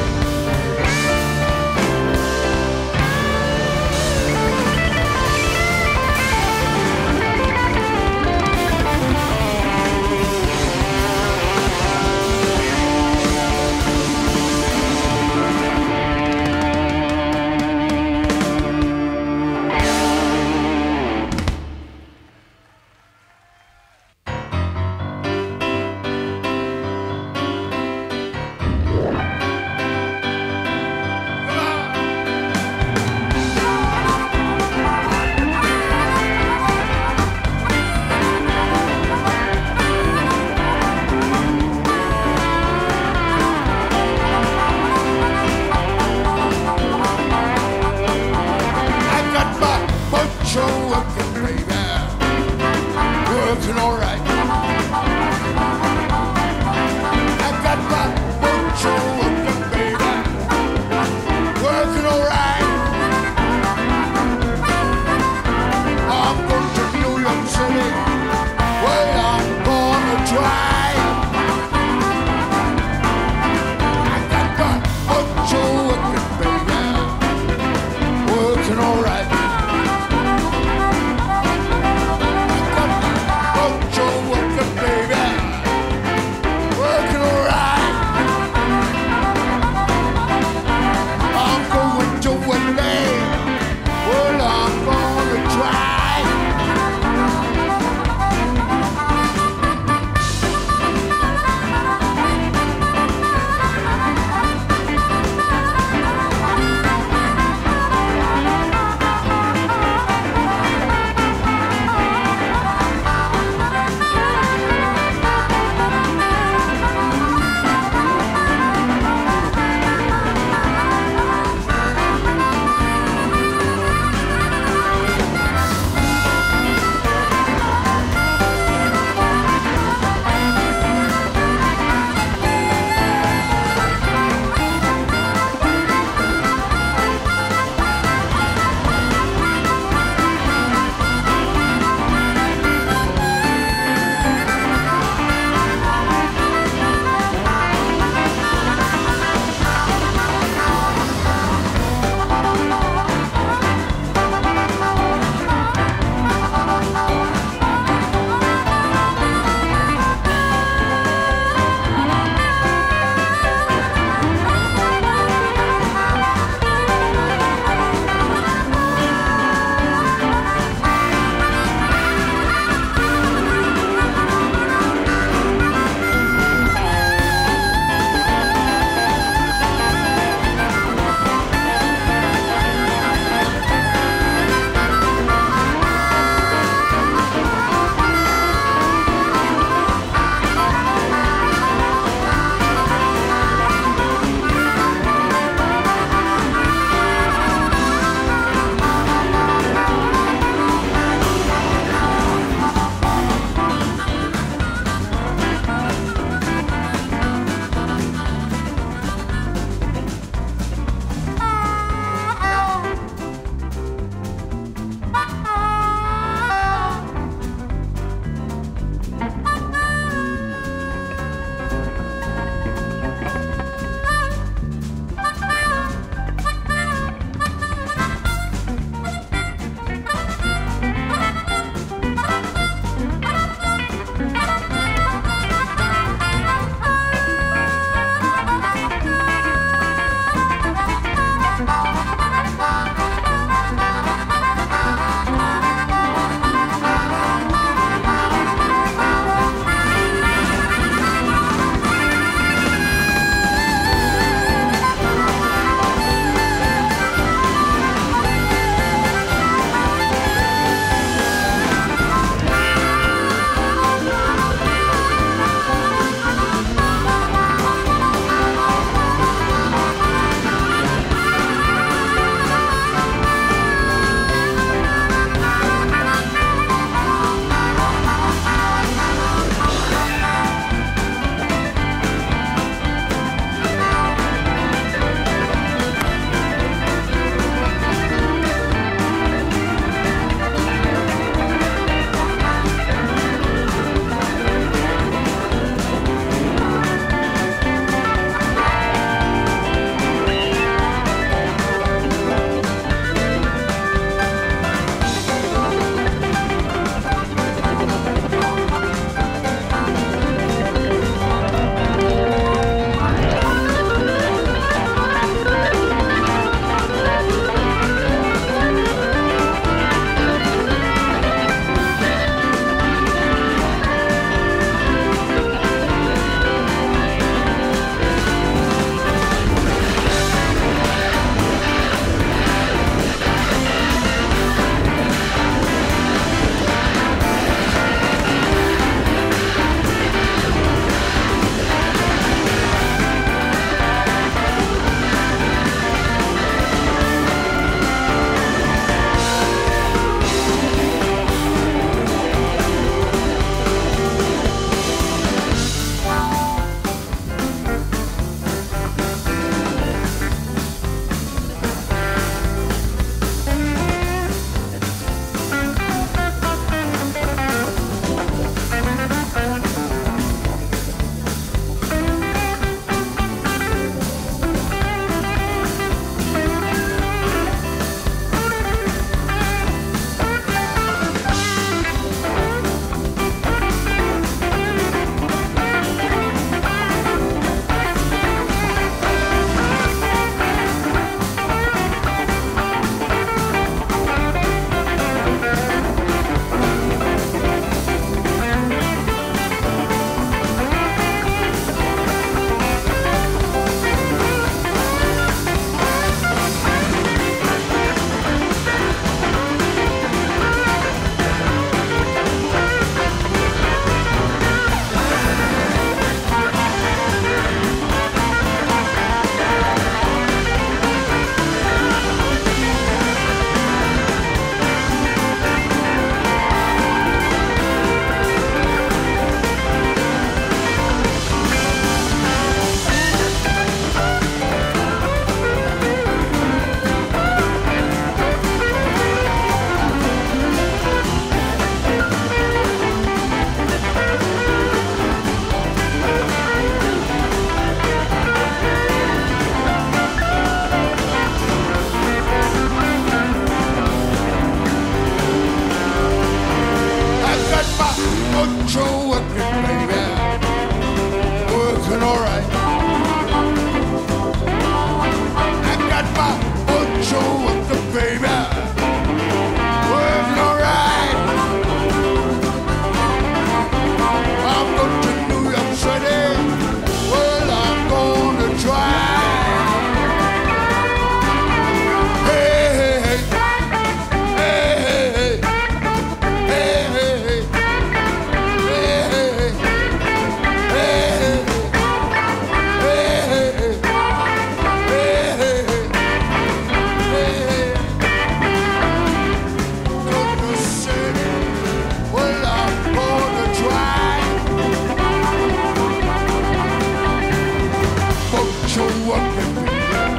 working, baby.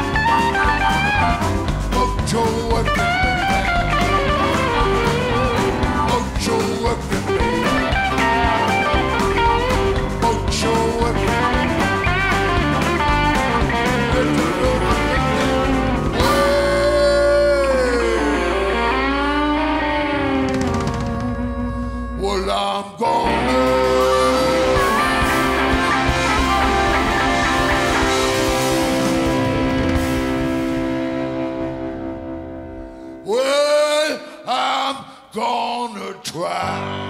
Put your working, baby. Put your working, baby. Put your working. Well, I'm gonna. Well, I'm gonna try.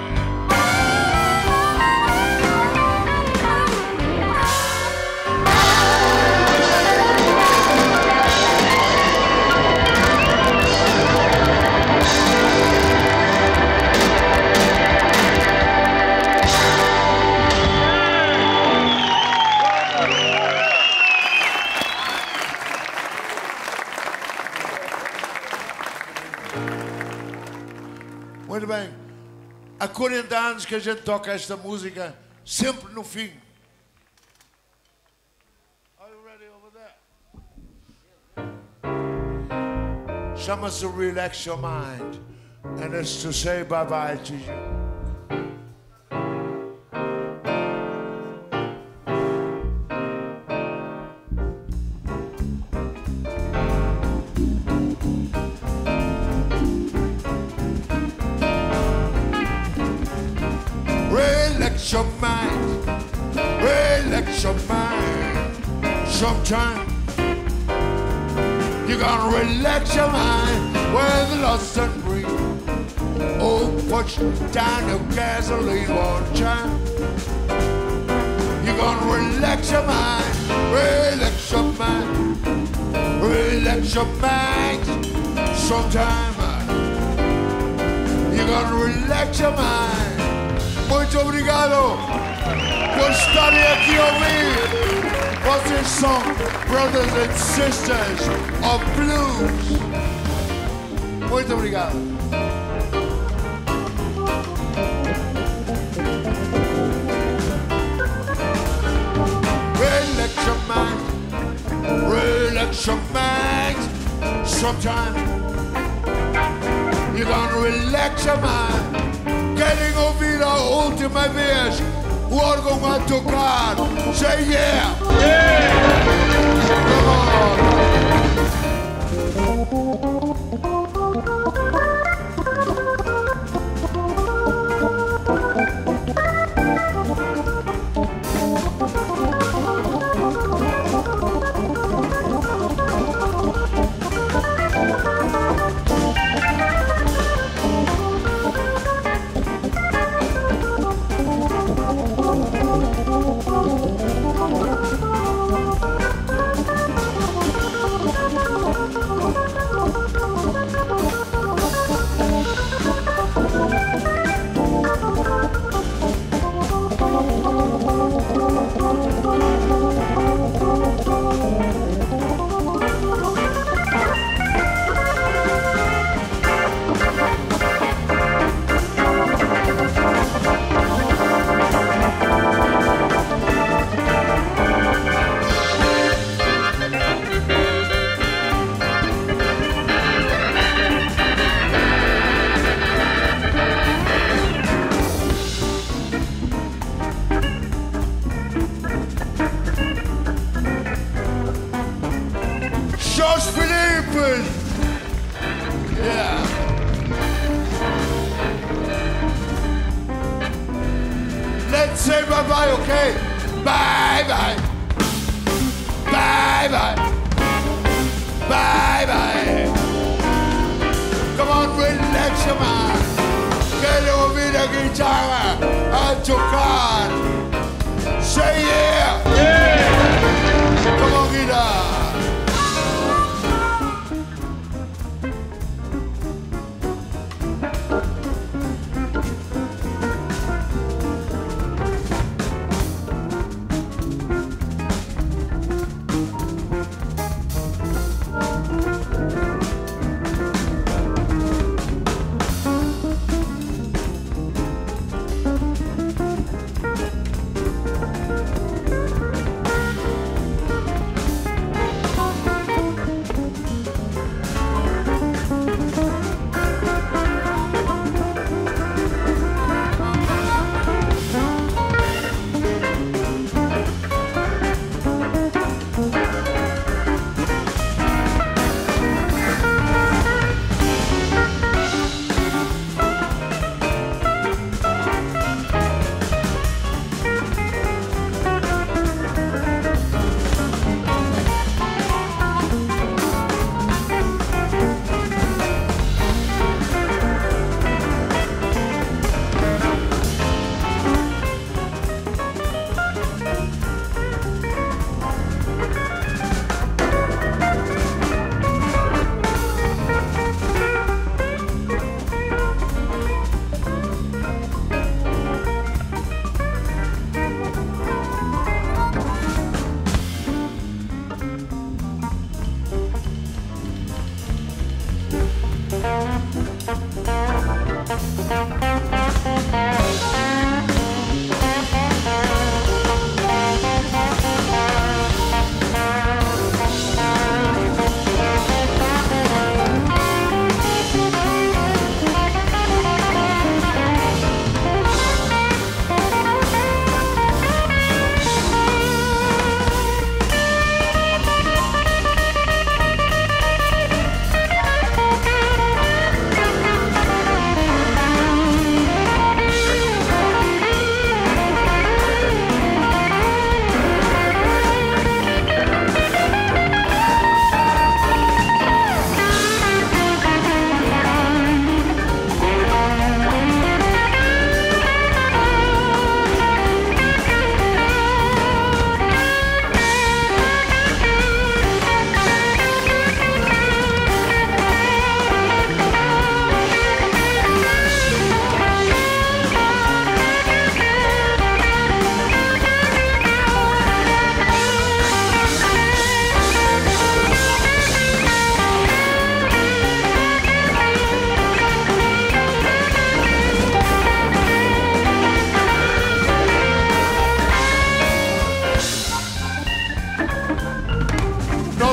Muito bem. Há 40 anos que a gente toca esta música sempre no fim. Are you ready over there? Chama-se Relax Your Mind. And it's to say bye-bye to you. Relax your mind, relax your mind. Sometime you gotta relax your mind with lost and breathe. Oh, put down your gasoline one time. You gotta relax your mind, relax your mind, relax your mind. Sometime you gotta relax your mind. Muito obrigado por estarem aqui a ouvir. Vocês são brothers and sisters of blues. Muito obrigado. Relax your mind, relax your mind. Sometimes you're gonna relax your mind. Querem ouvir a última vez o órgão a tocar? Say yeah! Yeah! Come on! Jos Felipe! Yeah. Let's say bye-bye, okay? Bye-bye. Bye-bye. Bye-bye. Come on, relax your mind. Quero ouvir a guitarra a tocar. Say yeah! Yeah! Come on, guitar.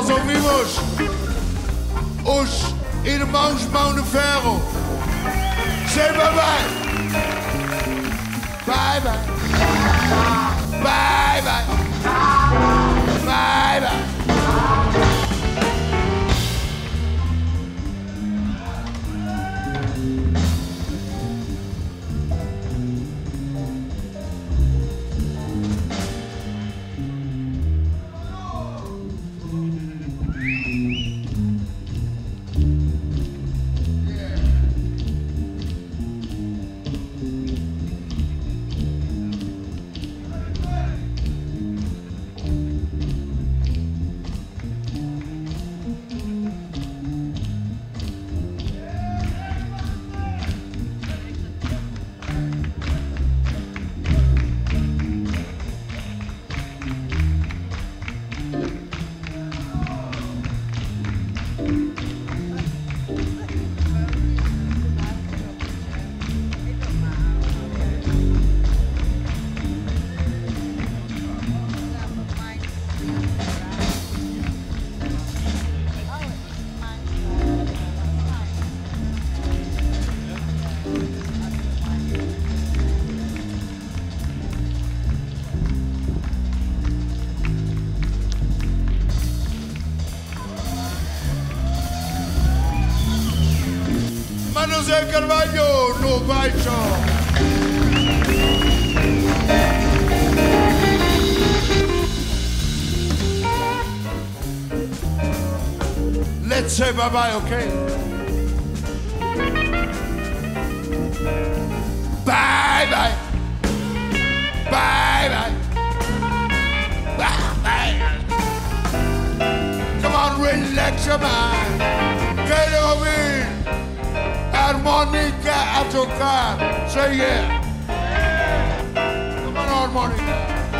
nós ouvimos os irmãos Mão de Ferro. Say bye bye. Bye bye. Bye bye. Bye bye. José Carvalho no baixo. Let's say bye-bye, okay? Bye-bye. Bye-bye. Bye-bye. Come on, relax your mind. Get over it. Harmonica a tocar. Say yeah. Come on, harmonica.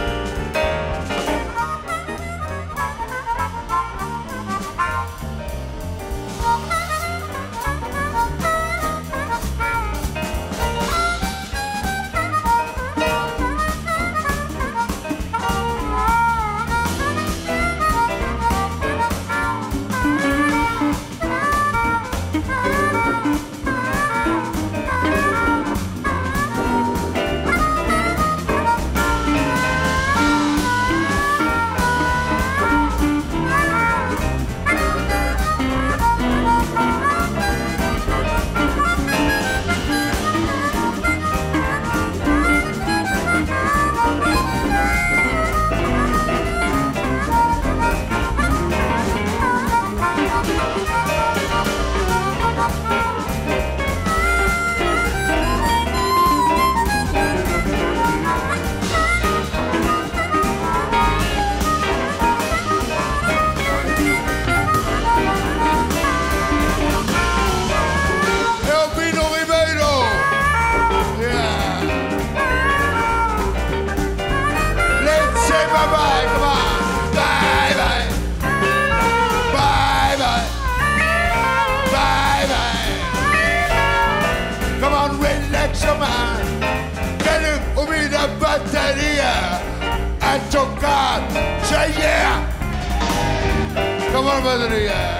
A tocar, say yeah! Come on, batería!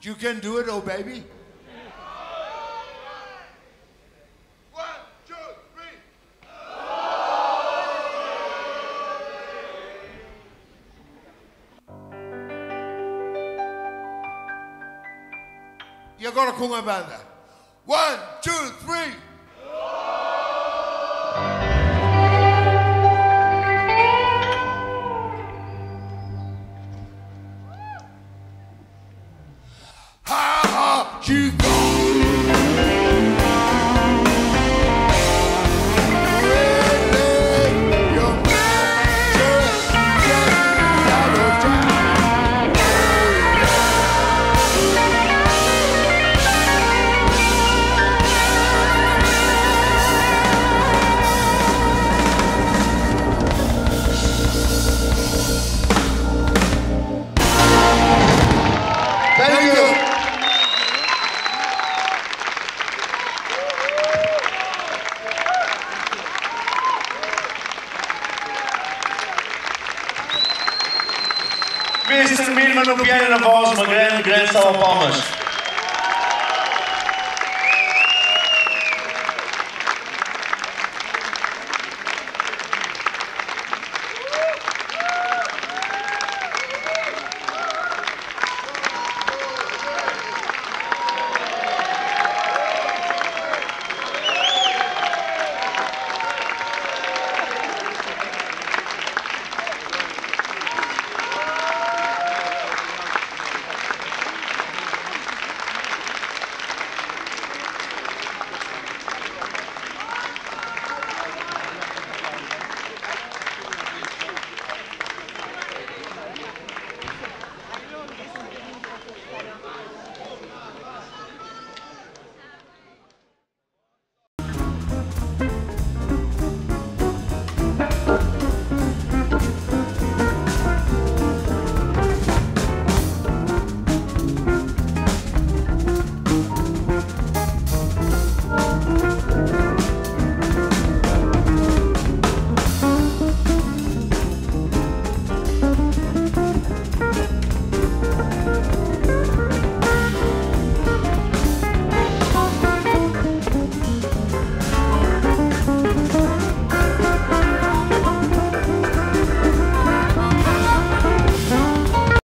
You can do it, oh baby. 1, 2, 3. E agora com a banda. 1, 2, 3. You go. Thank you. Mr. Milman no piano e na voz, uma grande salva de palmas.